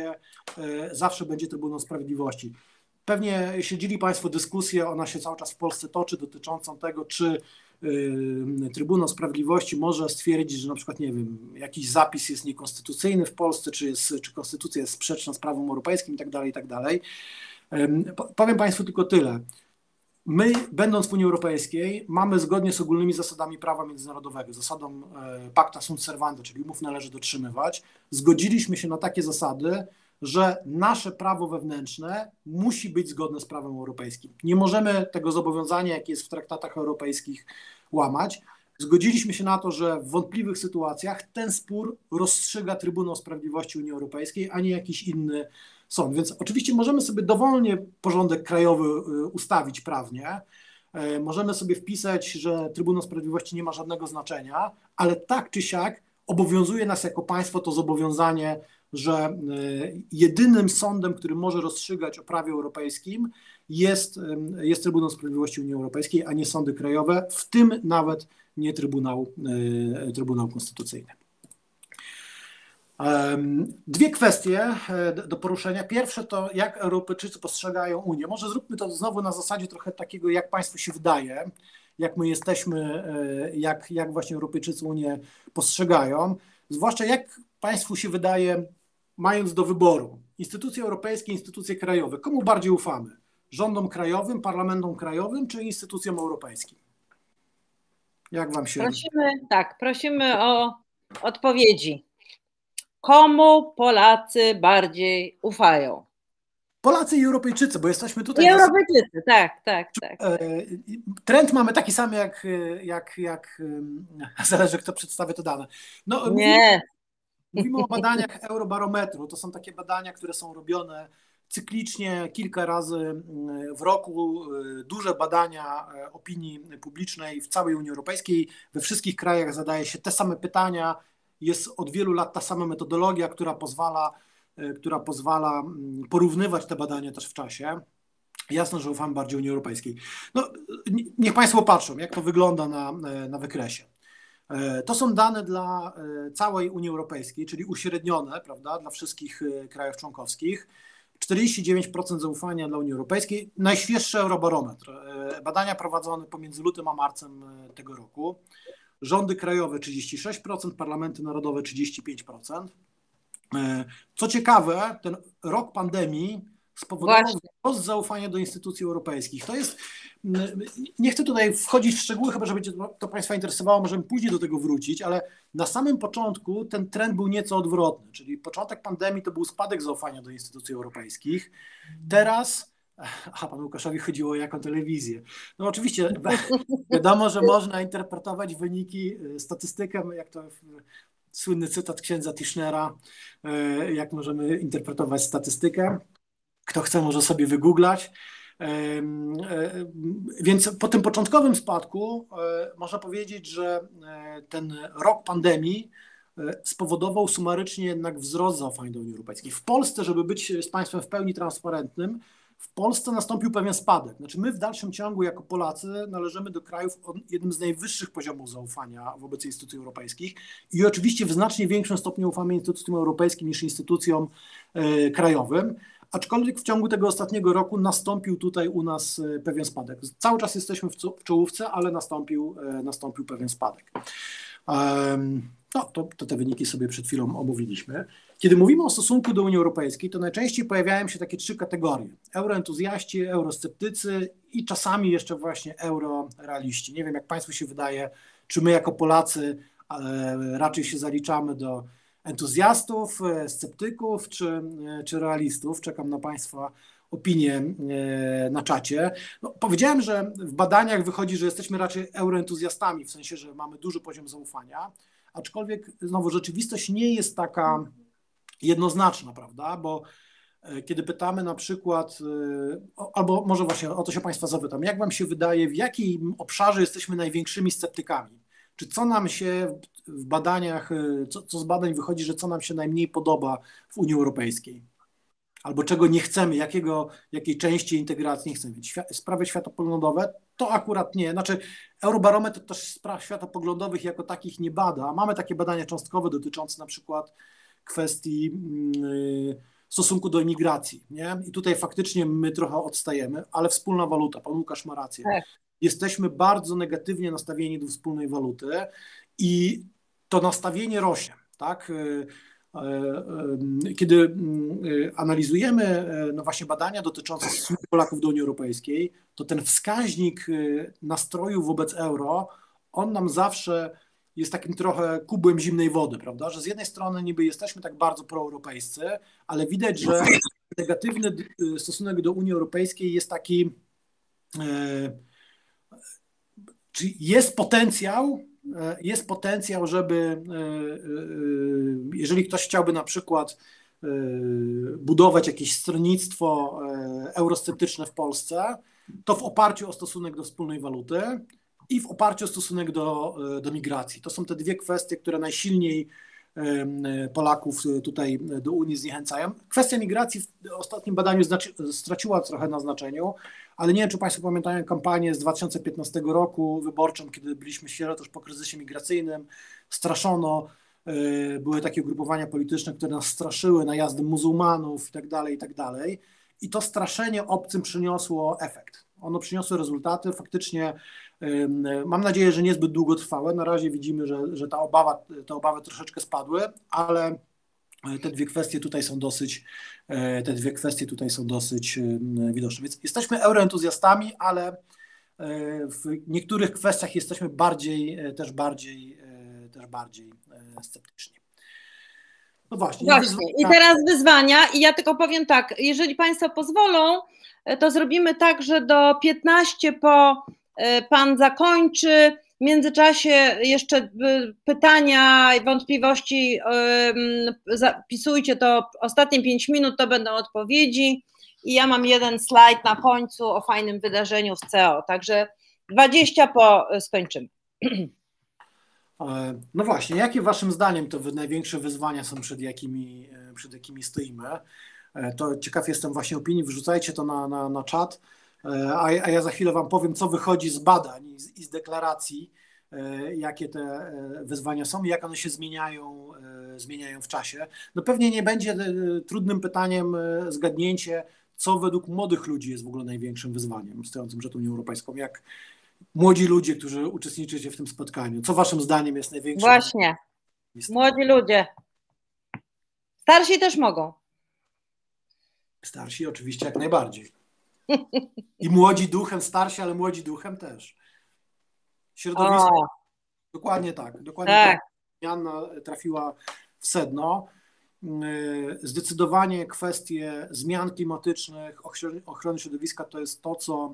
będzie Trybunał Sprawiedliwości. Pewnie śledzili Państwo dyskusję, ona się cały czas w Polsce toczy, dotyczącą tego, czy Trybunał Sprawiedliwości może stwierdzić, że na przykład, nie wiem, jakiś zapis jest niekonstytucyjny w Polsce, czy konstytucja jest sprzeczna z prawem europejskim itd., itd. Powiem Państwu tylko tyle. My, będąc w Unii Europejskiej, mamy zgodnie z ogólnymi zasadami prawa międzynarodowego, zasadą pacta sunt servanda, czyli umów należy dotrzymywać, zgodziliśmy się na takie zasady, że nasze prawo wewnętrzne musi być zgodne z prawem europejskim. Nie możemy tego zobowiązania, jakie jest w traktatach europejskich, łamać. Zgodziliśmy się na to, że w wątpliwych sytuacjach ten spór rozstrzyga Trybunał Sprawiedliwości Unii Europejskiej, a nie jakiś inny sąd. Więc oczywiście możemy sobie dowolnie porządek krajowy ustawić prawnie, możemy sobie wpisać, że Trybunał Sprawiedliwości nie ma żadnego znaczenia, ale tak czy siak obowiązuje nas jako państwo to zobowiązanie, że jedynym sądem, który może rozstrzygać o prawie europejskim jest Trybunał Sprawiedliwości Unii Europejskiej, a nie sądy krajowe, w tym nawet nie Trybunał Konstytucyjny. Dwie kwestie do poruszenia. Pierwsze to, jak Europejczycy postrzegają Unię. Może zróbmy to znowu na zasadzie trochę takiego, jak Państwu się wydaje, jak my jesteśmy, jak właśnie Europejczycy Unię postrzegają. Zwłaszcza jak Państwu się wydaje, mając do wyboru instytucje europejskie, instytucje krajowe, komu bardziej ufamy? Rządom krajowym, parlamentom krajowym czy instytucjom europejskim? Jak Wam się... Prosimy o odpowiedzi. Komu Polacy bardziej ufają? Polacy i Europejczycy, bo jesteśmy tutaj... I Europejczycy, tak. Trend mamy taki sam, jak zależy, kto przedstawia te dane. No, nie. Mówimy o badaniach Eurobarometru. To są takie badania, które są robione cyklicznie, kilka razy w roku duże badania opinii publicznej w całej Unii Europejskiej, we wszystkich krajach zadaje się te same pytania, jest od wielu lat ta sama metodologia, która pozwala porównywać te badania też w czasie. Jasne, że ufam bardziej Unii Europejskiej. No, niech Państwo patrzą, jak to wygląda na wykresie. To są dane dla całej Unii Europejskiej, czyli uśrednione, prawda, dla wszystkich krajów członkowskich. 49% zaufania dla Unii Europejskiej. Najświeższy Eurobarometr. Badania prowadzone pomiędzy lutym a marcem tego roku. Rządy krajowe 36%, parlamenty narodowe 35%. Co ciekawe, ten rok pandemii spowodował wzrost zaufania do instytucji europejskich. To jest, nie chcę tutaj wchodzić w szczegóły, chyba że będzie to Państwa interesowało, możemy później do tego wrócić, ale na samym początku ten trend był nieco odwrotny, czyli początek pandemii to był spadek zaufania do instytucji europejskich. Teraz, panu Łukaszowi chodziło o jaką telewizję. No oczywiście wiadomo, że można interpretować wyniki, statystykę, jak to słynny cytat księdza Tischnera, jak możemy interpretować statystykę. Kto chce, może sobie wygooglać. Więc po tym początkowym spadku można powiedzieć, że ten rok pandemii spowodował sumarycznie jednak wzrost zaufania do Unii Europejskiej. W Polsce, żeby być z Państwem w pełni transparentnym, w Polsce nastąpił pewien spadek. Znaczy my w dalszym ciągu jako Polacy należymy do krajów o jednym z najwyższych poziomów zaufania wobec instytucji europejskich i oczywiście w znacznie większym stopniu ufamy instytucjom europejskim niż instytucjom krajowym. Aczkolwiek w ciągu tego ostatniego roku nastąpił tutaj u nas pewien spadek. Cały czas jesteśmy w czołówce, ale nastąpił pewien spadek. No, to te wyniki sobie przed chwilą omówiliśmy. Kiedy mówimy o stosunku do Unii Europejskiej, to najczęściej pojawiają się takie trzy kategorie. Euroentuzjaści, eurosceptycy i czasami jeszcze właśnie eurorealiści. Nie wiem, jak Państwu się wydaje, czy my jako Polacy raczej się zaliczamy do entuzjastów, sceptyków czy realistów. Czekam na Państwa opinie na czacie. No, powiedziałem, że w badaniach wychodzi, że jesteśmy raczej euroentuzjastami, w sensie, że mamy duży poziom zaufania, aczkolwiek znowu rzeczywistość nie jest taka jednoznaczna, prawda, bo kiedy pytamy na przykład, albo może właśnie o to się Państwa zapytam, jak Wam się wydaje, w jakim obszarze jesteśmy największymi sceptykami? Czy co nam się w badaniach, co z badań wychodzi, że co nam się najmniej podoba w Unii Europejskiej? Albo czego nie chcemy, jakiej części integracji nie chcemy. Sprawy światopoglądowe to akurat nie. Znaczy Eurobarometr też spraw światopoglądowych jako takich nie bada. Mamy takie badania cząstkowe dotyczące na przykład kwestii stosunku do imigracji. Nie? I tutaj faktycznie my trochę odstajemy, ale wspólna waluta, pan Łukasz ma rację. Tak. Jesteśmy bardzo negatywnie nastawieni do wspólnej waluty i to nastawienie rośnie. Tak? Kiedy analizujemy no właśnie badania dotyczące stosunku Polaków do Unii Europejskiej, to ten wskaźnik nastroju wobec euro, on nam zawsze jest takim trochę kubłem zimnej wody, prawda? Że z jednej strony niby jesteśmy tak bardzo proeuropejscy, ale widać, że negatywny stosunek do Unii Europejskiej jest taki, czyli jest potencjał, żeby jeżeli ktoś chciałby na przykład budować jakieś stronnictwo eurosceptyczne w Polsce, to w oparciu o stosunek do wspólnej waluty i w oparciu o stosunek do migracji. To są te dwie kwestie, które najsilniej Polaków tutaj do Unii zniechęcają. Kwestia migracji w ostatnim badaniu straciła trochę na znaczeniu, ale nie wiem, czy Państwo pamiętają kampanię z 2015 roku wyborczą, kiedy byliśmy świeżo też po kryzysie migracyjnym, straszono, były takie ugrupowania polityczne, które nas straszyły najazdem muzułmanów i tak dalej. I to straszenie obcym przyniosło efekt. Ono przyniosło rezultaty, faktycznie mam nadzieję, że niezbyt długotrwałe. Na razie widzimy, że te obawy troszeczkę spadły, ale te dwie kwestie tutaj są dosyć widoczne. Więc jesteśmy euroentuzjastami, ale w niektórych kwestiach jesteśmy też bardziej sceptyczni. No właśnie. I teraz wyzwania i ja tylko powiem tak, jeżeli Państwo pozwolą, to zrobimy tak, że do 15 po Pan zakończy, w międzyczasie jeszcze pytania i wątpliwości zapisujcie, to ostatnie 5 minut to będą odpowiedzi i ja mam jeden slajd na końcu o fajnym wydarzeniu w CEO, także 20 po skończymy. No właśnie, jakie waszym zdaniem to największe wyzwania są, przed jakimi stoimy? To ciekaw jestem właśnie opinii, wrzucajcie to na czat, a ja za chwilę wam powiem, co wychodzi z badań i z deklaracji, jakie te wyzwania są i jak one się zmieniają w czasie. No pewnie nie będzie trudnym pytaniem zgadnięcie, co według młodych ludzi jest w ogóle największym wyzwaniem stojącym przed Unią Europejską. Jak młodzi ludzie, którzy uczestniczycie w tym spotkaniu, co waszym zdaniem jest największym? Właśnie, młodzi ludzie. Starsi też mogą. Starsi oczywiście jak najbardziej. I młodzi duchem, starsi, ale młodzi duchem też. Środowisko. Dokładnie tak. Dokładnie tak. Janna trafiła w sedno. Zdecydowanie kwestie zmian klimatycznych, ochrony środowiska to jest to, co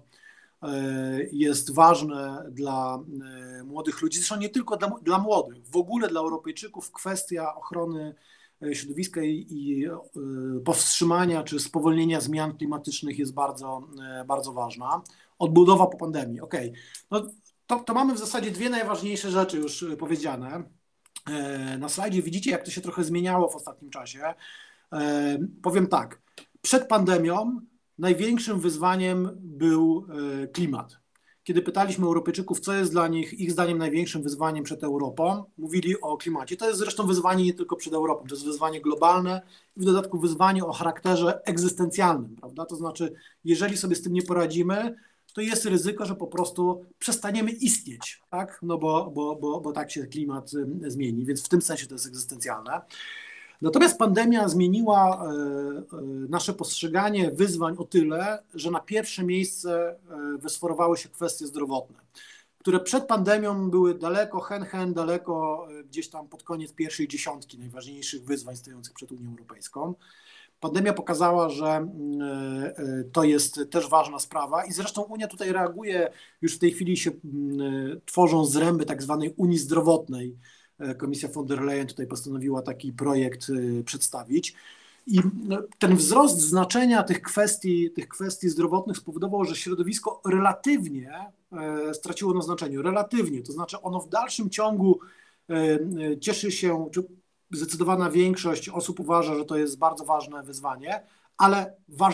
jest ważne dla młodych ludzi. Zresztą nie tylko dla młodych, w ogóle dla Europejczyków kwestia ochrony środowiska i powstrzymania czy spowolnienia zmian klimatycznych jest bardzo, bardzo ważna. Odbudowa po pandemii. Okej. No, to mamy w zasadzie dwie najważniejsze rzeczy już powiedziane. Na slajdzie widzicie, jak to się trochę zmieniało w ostatnim czasie. Powiem tak, przed pandemią największym wyzwaniem był klimat. Kiedy pytaliśmy Europejczyków, co jest dla nich, ich zdaniem, największym wyzwaniem przed Europą, mówili o klimacie. To jest zresztą wyzwanie nie tylko przed Europą, to jest wyzwanie globalne i w dodatku wyzwanie o charakterze egzystencjalnym, prawda? To znaczy, jeżeli sobie z tym nie poradzimy, to jest ryzyko, że po prostu przestaniemy istnieć, tak? No bo tak się klimat zmieni, więc w tym sensie to jest egzystencjalne. Natomiast pandemia zmieniła nasze postrzeganie wyzwań o tyle, że na pierwsze miejsce wysforowały się kwestie zdrowotne, które przed pandemią były daleko, daleko gdzieś tam pod koniec pierwszej dziesiątki najważniejszych wyzwań stojących przed Unią Europejską. Pandemia pokazała, że to jest też ważna sprawa i zresztą Unia tutaj reaguje, już w tej chwili się tworzą zręby tak zwanej Unii Zdrowotnej. Komisja von der Leyen tutaj postanowiła taki projekt przedstawić. I ten wzrost znaczenia tych kwestii zdrowotnych spowodował, że środowisko relatywnie straciło na znaczeniu. Relatywnie, to znaczy ono w dalszym ciągu cieszy się, czy zdecydowana większość osób uważa, że to jest bardzo ważne wyzwanie, ale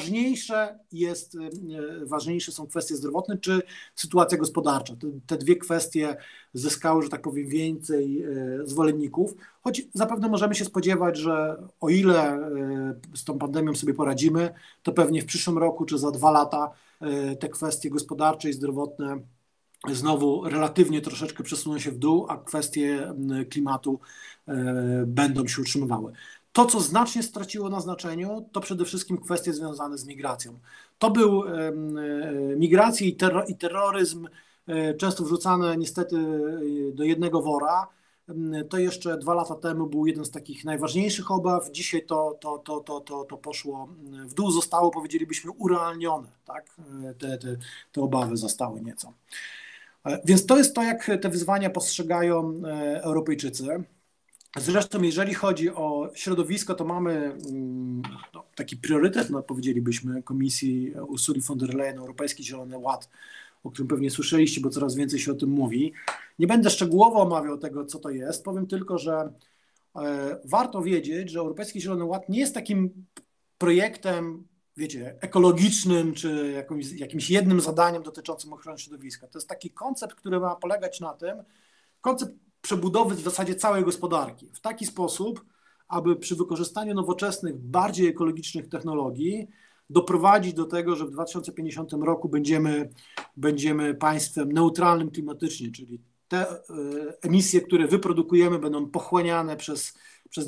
ważniejsze są kwestie zdrowotne czy sytuacja gospodarcza. Te dwie kwestie zyskały, że tak powiem, więcej zwolenników, choć zapewne możemy się spodziewać, że o ile z tą pandemią sobie poradzimy, to pewnie w przyszłym roku czy za 2 lata te kwestie gospodarcze i zdrowotne znowu relatywnie troszeczkę przesuną się w dół, a kwestie klimatu będą się utrzymywały. To, co znacznie straciło na znaczeniu, to przede wszystkim kwestie związane z migracją. To był migracja i terroryzm, często wrzucane niestety do jednego wora. To jeszcze 2 lata temu był jeden z takich najważniejszych obaw. Dzisiaj to poszło w dół, zostało, powiedzielibyśmy, urealnione. Tak? Te obawy zostały nieco. Więc to jest to, jak te wyzwania postrzegają Europejczycy. Zresztą jeżeli chodzi o środowisko, to mamy taki priorytet, powiedzielibyśmy, Komisji Ursuli von der Leyen, Europejski Zielony Ład, o którym pewnie słyszeliście, bo coraz więcej się o tym mówi. Nie będę szczegółowo omawiał tego, co to jest, powiem tylko, że warto wiedzieć, że Europejski Zielony Ład nie jest takim projektem, wiecie, ekologicznym, czy jakimś jednym zadaniem dotyczącym ochrony środowiska. To jest taki koncept, który ma polegać na tym, koncept przebudowy w zasadzie całej gospodarki w taki sposób, aby przy wykorzystaniu nowoczesnych, bardziej ekologicznych technologii doprowadzić do tego, że w 2050 roku będziemy państwem neutralnym klimatycznie, czyli te emisje, które wyprodukujemy, będą pochłaniane przez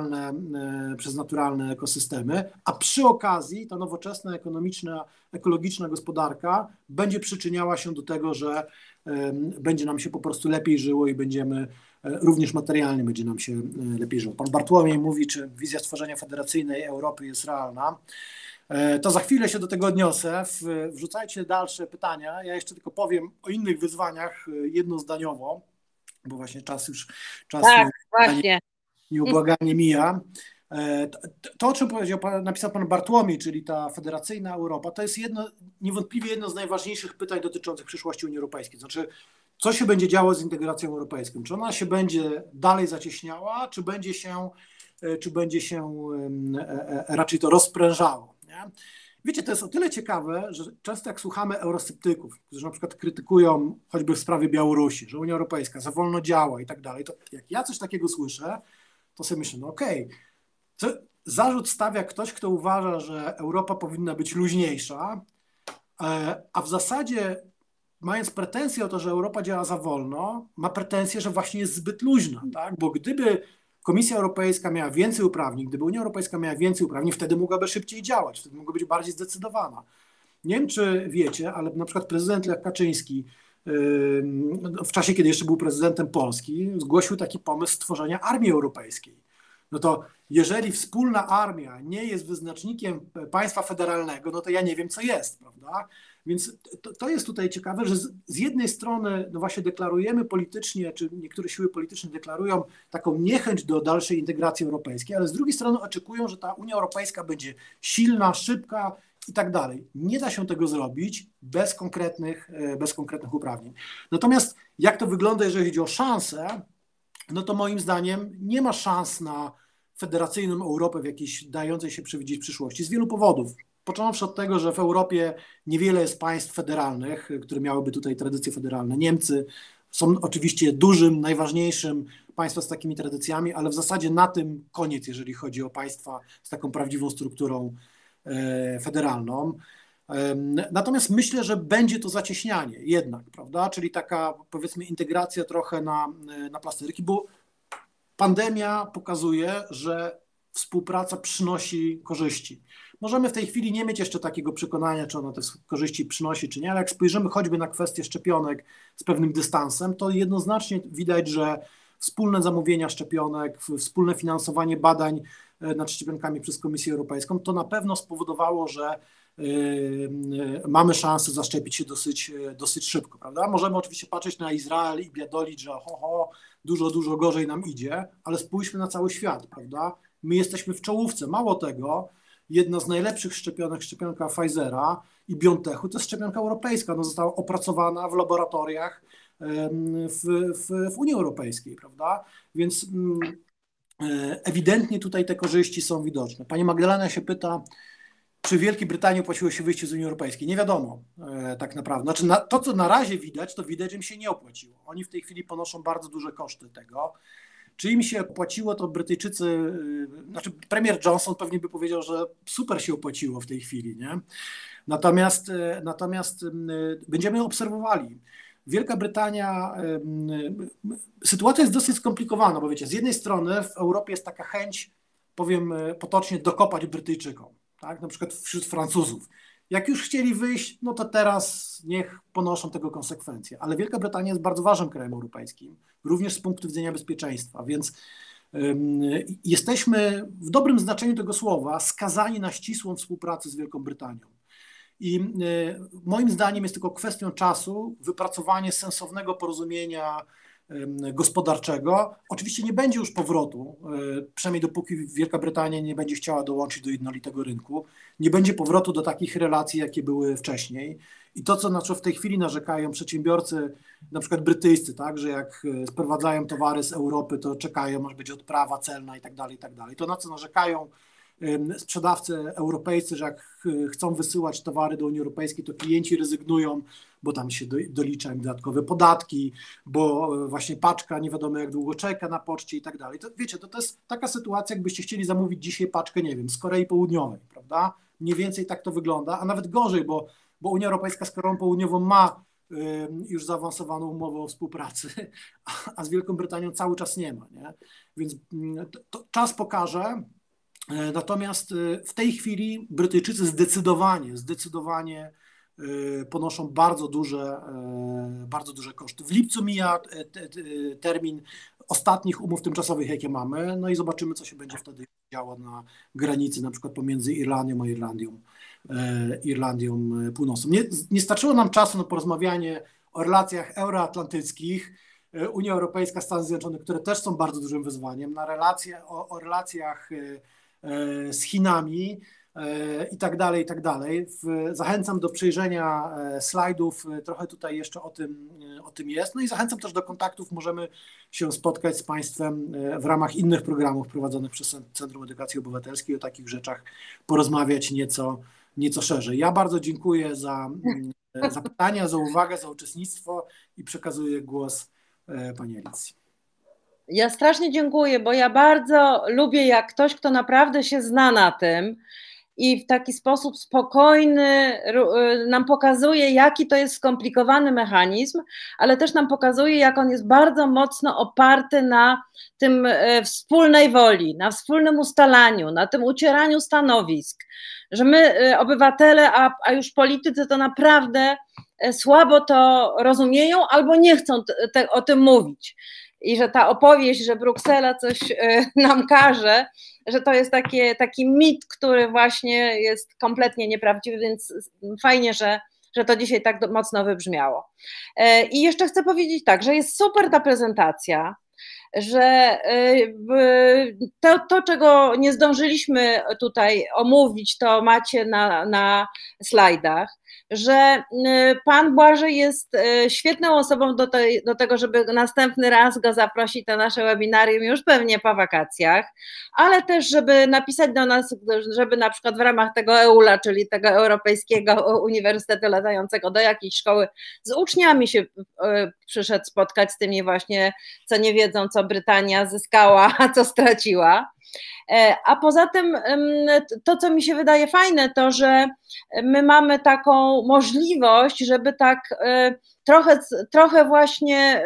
naturalne ekosystemy, a przy okazji ta nowoczesna, ekonomiczna, ekologiczna gospodarka będzie przyczyniała się do tego, że będzie nam się po prostu lepiej żyło i również materialnie będzie nam się lepiej żyło. Pan Bartłomiej mówi, czy wizja stworzenia federacyjnej Europy jest realna. To za chwilę się do tego odniosę. Wrzucajcie dalsze pytania. Ja jeszcze tylko powiem o innych wyzwaniach jednozdaniowo, bo właśnie czas tak, właśnie. Nieubłaganie mija. To, o czym napisał pan Bartłomiej, czyli ta federacyjna Europa, to jest niewątpliwie jedno z najważniejszych pytań dotyczących przyszłości Unii Europejskiej. Znaczy, co się będzie działo z integracją europejską? Czy ona się będzie dalej zacieśniała, czy będzie się raczej to rozprężało? Nie? Wiecie, to jest o tyle ciekawe, że często jak słuchamy eurosceptyków, którzy na przykład krytykują choćby w sprawie Białorusi, że Unia Europejska za wolno działa i tak dalej, to jak ja coś takiego słyszę, to sobie myślę, no okej, zarzut stawia ktoś, kto uważa, że Europa powinna być luźniejsza, a w zasadzie mając pretensje o to, że Europa działa za wolno, ma pretensje, że właśnie jest zbyt luźna, tak? Bo gdyby Komisja Europejska miała więcej uprawnień, gdyby Unia Europejska miała więcej uprawnień, wtedy mogłaby szybciej działać, wtedy mogłaby być bardziej zdecydowana. Nie wiem, czy wiecie, ale na przykład prezydent Lech Kaczyński w czasie, kiedy jeszcze był prezydentem Polski, zgłosił taki pomysł stworzenia armii europejskiej. No to jeżeli wspólna armia nie jest wyznacznikiem państwa federalnego, no to ja nie wiem, co jest, prawda? Więc to jest tutaj ciekawe, że z jednej strony no właśnie deklarujemy politycznie, czy niektóre siły polityczne deklarują taką niechęć do dalszej integracji europejskiej, ale z drugiej strony oczekują, że ta Unia Europejska będzie silna, szybka i tak dalej. Nie da się tego zrobić bez konkretnych uprawnień. Natomiast jak to wygląda, jeżeli chodzi o szanse, no to moim zdaniem nie ma szans na federacyjną Europę w jakiejś dającej się przewidzieć przyszłości z wielu powodów. Począwszy od tego, że w Europie niewiele jest państw federalnych, które miałyby tutaj tradycje federalne. Niemcy są oczywiście dużym, najważniejszym państwem z takimi tradycjami, ale w zasadzie na tym koniec, jeżeli chodzi o państwa z taką prawdziwą strukturą federalną. Natomiast myślę, że będzie to zacieśnianie jednak, prawda? Czyli taka, powiedzmy, integracja trochę na plasterki, bo pandemia pokazuje, że współpraca przynosi korzyści. Możemy w tej chwili nie mieć jeszcze takiego przekonania, czy ona te korzyści przynosi, czy nie, ale jak spojrzymy choćby na kwestię szczepionek z pewnym dystansem, to jednoznacznie widać, że wspólne zamówienia szczepionek, wspólne finansowanie badań nad szczepionkami przez Komisję Europejską, to na pewno spowodowało, że mamy szansę zaszczepić się dosyć szybko, prawda? Możemy oczywiście patrzeć na Izrael i biadolić, że dużo gorzej nam idzie, ale spójrzmy na cały świat, prawda? My jesteśmy w czołówce. Mało tego, jedna z najlepszych szczepionek, szczepionka Pfizera i BioNTechu, to jest szczepionka europejska. Ona została opracowana w laboratoriach w Unii Europejskiej, prawda? Więc ewidentnie tutaj te korzyści są widoczne. Pani Magdalena się pyta, czy Wielkiej Brytanii opłaciło się wyjście z Unii Europejskiej. Nie wiadomo tak naprawdę. Znaczy to, co na razie widać, to widać, że im się nie opłaciło. Oni w tej chwili ponoszą bardzo duże koszty tego. Czy im się opłaciło, to Brytyjczycy, znaczy premier Johnson pewnie by powiedział, że super się opłaciło w tej chwili, nie? Natomiast będziemy obserwowali. Wielka Brytania, sytuacja jest dosyć skomplikowana, bo wiecie, z jednej strony w Europie jest taka chęć, powiem potocznie, dokopać Brytyjczykom, tak? Na przykład wśród Francuzów. Jak już chcieli wyjść, no to teraz niech ponoszą tego konsekwencje. Ale Wielka Brytania jest bardzo ważnym krajem europejskim, również z punktu widzenia bezpieczeństwa, więc jesteśmy w dobrym znaczeniu tego słowa skazani na ścisłą współpracę z Wielką Brytanią. I moim zdaniem jest tylko kwestią czasu wypracowanie sensownego porozumienia gospodarczego. Oczywiście nie będzie już powrotu, przynajmniej dopóki Wielka Brytania nie będzie chciała dołączyć do jednolitego rynku, nie będzie powrotu do takich relacji, jakie były wcześniej. I to, co na co w tej chwili narzekają przedsiębiorcy, na przykład brytyjscy, tak, że jak sprowadzają towary z Europy, to czekają, aż będzie odprawa celna i tak dalej. To, na co narzekają sprzedawcy europejscy, że jak chcą wysyłać towary do Unii Europejskiej, to klienci rezygnują, bo tam się dolicza im dodatkowe podatki, bo właśnie paczka nie wiadomo jak długo czeka na poczcie i tak dalej. To wiecie, to jest taka sytuacja, jakbyście chcieli zamówić dzisiaj paczkę, nie wiem, z Korei Południowej, prawda? Mniej więcej tak to wygląda, a nawet gorzej, bo Unia Europejska z Koreą Południową ma już zaawansowaną umowę o współpracy, a z Wielką Brytanią cały czas nie ma, nie? Więc to czas pokaże. Natomiast w tej chwili Brytyjczycy zdecydowanie ponoszą bardzo duże koszty. W lipcu mija termin ostatnich umów tymczasowych, jakie mamy, no i zobaczymy, co się będzie wtedy działo na granicy, na przykład pomiędzy Irlandią a Irlandią Północną. Nie starczyło nam czasu na porozmawianie o relacjach euroatlantyckich, Unia Europejska, Stany Zjednoczone, które też są bardzo dużym wyzwaniem, o relacjach z Chinami i tak dalej, i tak dalej. Zachęcam do przejrzenia slajdów, trochę tutaj jeszcze o tym jest. No i zachęcam też do kontaktów, możemy się spotkać z Państwem w ramach innych programów prowadzonych przez Centrum Edukacji Obywatelskiej, o takich rzeczach porozmawiać nieco szerzej. Ja bardzo dziękuję za pytania, za uwagę, za uczestnictwo i przekazuję głos Pani Alicji. Ja strasznie dziękuję, bo ja bardzo lubię, jak ktoś, kto naprawdę się zna na tym i w taki sposób spokojny nam pokazuje, jaki to jest skomplikowany mechanizm, ale też nam pokazuje, jak on jest bardzo mocno oparty na tym wspólnej woli, na wspólnym ustalaniu, na tym ucieraniu stanowisk, że my, obywatele, a już politycy, to naprawdę słabo to rozumieją albo nie chcą o tym mówić. I że ta opowieść, że Bruksela coś nam każe, że to jest taki mit, który właśnie jest kompletnie nieprawdziwy, więc fajnie, że to dzisiaj tak mocno wybrzmiało. I jeszcze chcę powiedzieć tak, że jest super ta prezentacja, że to, czego nie zdążyliśmy tutaj omówić, to macie na slajdach, że pan Błażej jest świetną osobą do tego, żeby następny raz go zaprosić na nasze webinarium już pewnie po wakacjach, ale też, żeby napisać do nas, żeby na przykład w ramach tego EULA, czyli tego Europejskiego Uniwersytetu Latającego, do jakiejś szkoły z uczniami się przyszedł spotkać, z tymi właśnie, co nie wiedzą, co Brytania zyskała, a co straciła. A poza tym to, co mi się wydaje fajne, to, że my mamy taką możliwość, żeby tak trochę właśnie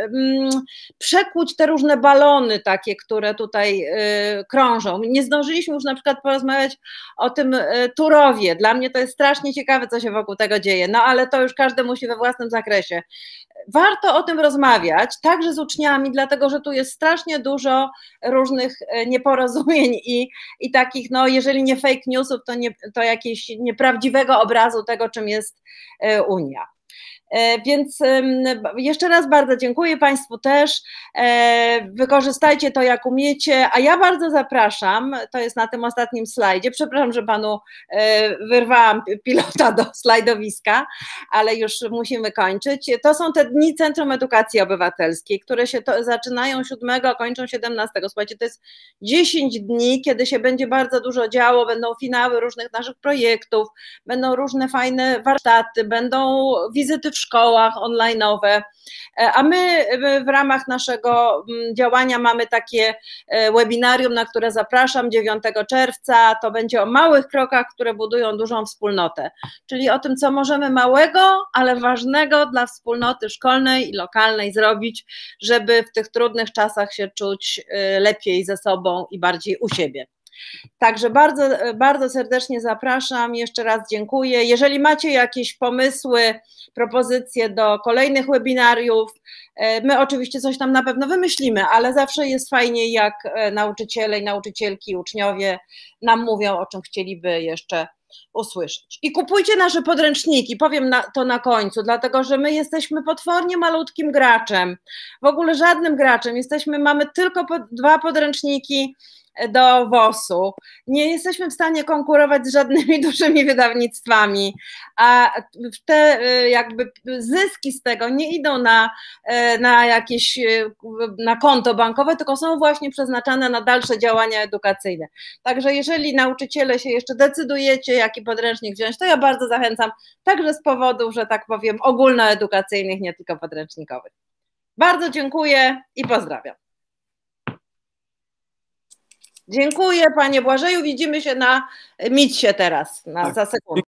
przekłuć te różne balony takie, które tutaj krążą. Nie zdążyliśmy już na przykład porozmawiać o tym Turowie. Dla mnie to jest strasznie ciekawe, co się wokół tego dzieje, no ale to już każdy musi we własnym zakresie. Warto o tym rozmawiać, także z uczniami, dlatego że tu jest strasznie dużo różnych nieporozumień i takich, no jeżeli nie fake newsów, to jakiegoś nieprawdziwego obrazu tego, czym jest Unia. Więc jeszcze raz bardzo dziękuję Państwu też, wykorzystajcie to jak umiecie, a ja bardzo zapraszam, to jest na tym ostatnim slajdzie, przepraszam, że Panu wyrwałam pilota do slajdowiska, ale już musimy kończyć. To są te dni Centrum Edukacji Obywatelskiej, które się zaczynają 7, a kończą 17. Słuchajcie, to jest 10 dni, kiedy się będzie bardzo dużo działo, będą finały różnych naszych projektów, będą różne fajne warsztaty, będą wizyty w szkołach online'owe, a my w ramach naszego działania mamy takie webinarium, na które zapraszam 9 czerwca, to będzie o małych krokach, które budują dużą wspólnotę, czyli o tym, co możemy małego, ale ważnego dla wspólnoty szkolnej i lokalnej zrobić, żeby w tych trudnych czasach się czuć lepiej ze sobą i bardziej u siebie. Także bardzo, bardzo serdecznie zapraszam, jeszcze raz dziękuję. Jeżeli macie jakieś pomysły, propozycje do kolejnych webinariów, my oczywiście coś tam na pewno wymyślimy, ale zawsze jest fajnie, jak nauczyciele i nauczycielki, uczniowie nam mówią, o czym chcieliby jeszcze usłyszeć. I kupujcie nasze podręczniki, powiem to na końcu, dlatego że my jesteśmy potwornie malutkim graczem, w ogóle żadnym graczem, mamy tylko 2 podręczniki do WOS-u, nie jesteśmy w stanie konkurować z żadnymi dużymi wydawnictwami, a te jakby zyski z tego nie idą na konto bankowe, tylko są właśnie przeznaczane na dalsze działania edukacyjne. Także jeżeli nauczyciele się jeszcze decydujecie, jaki podręcznik wziąć, to ja bardzo zachęcam, także z powodów, że tak powiem, ogólnoedukacyjnych, nie tylko podręcznikowych. Bardzo dziękuję i pozdrawiam. Dziękuję Panie Błażeju, widzimy się na Meetsie teraz, za sekundę.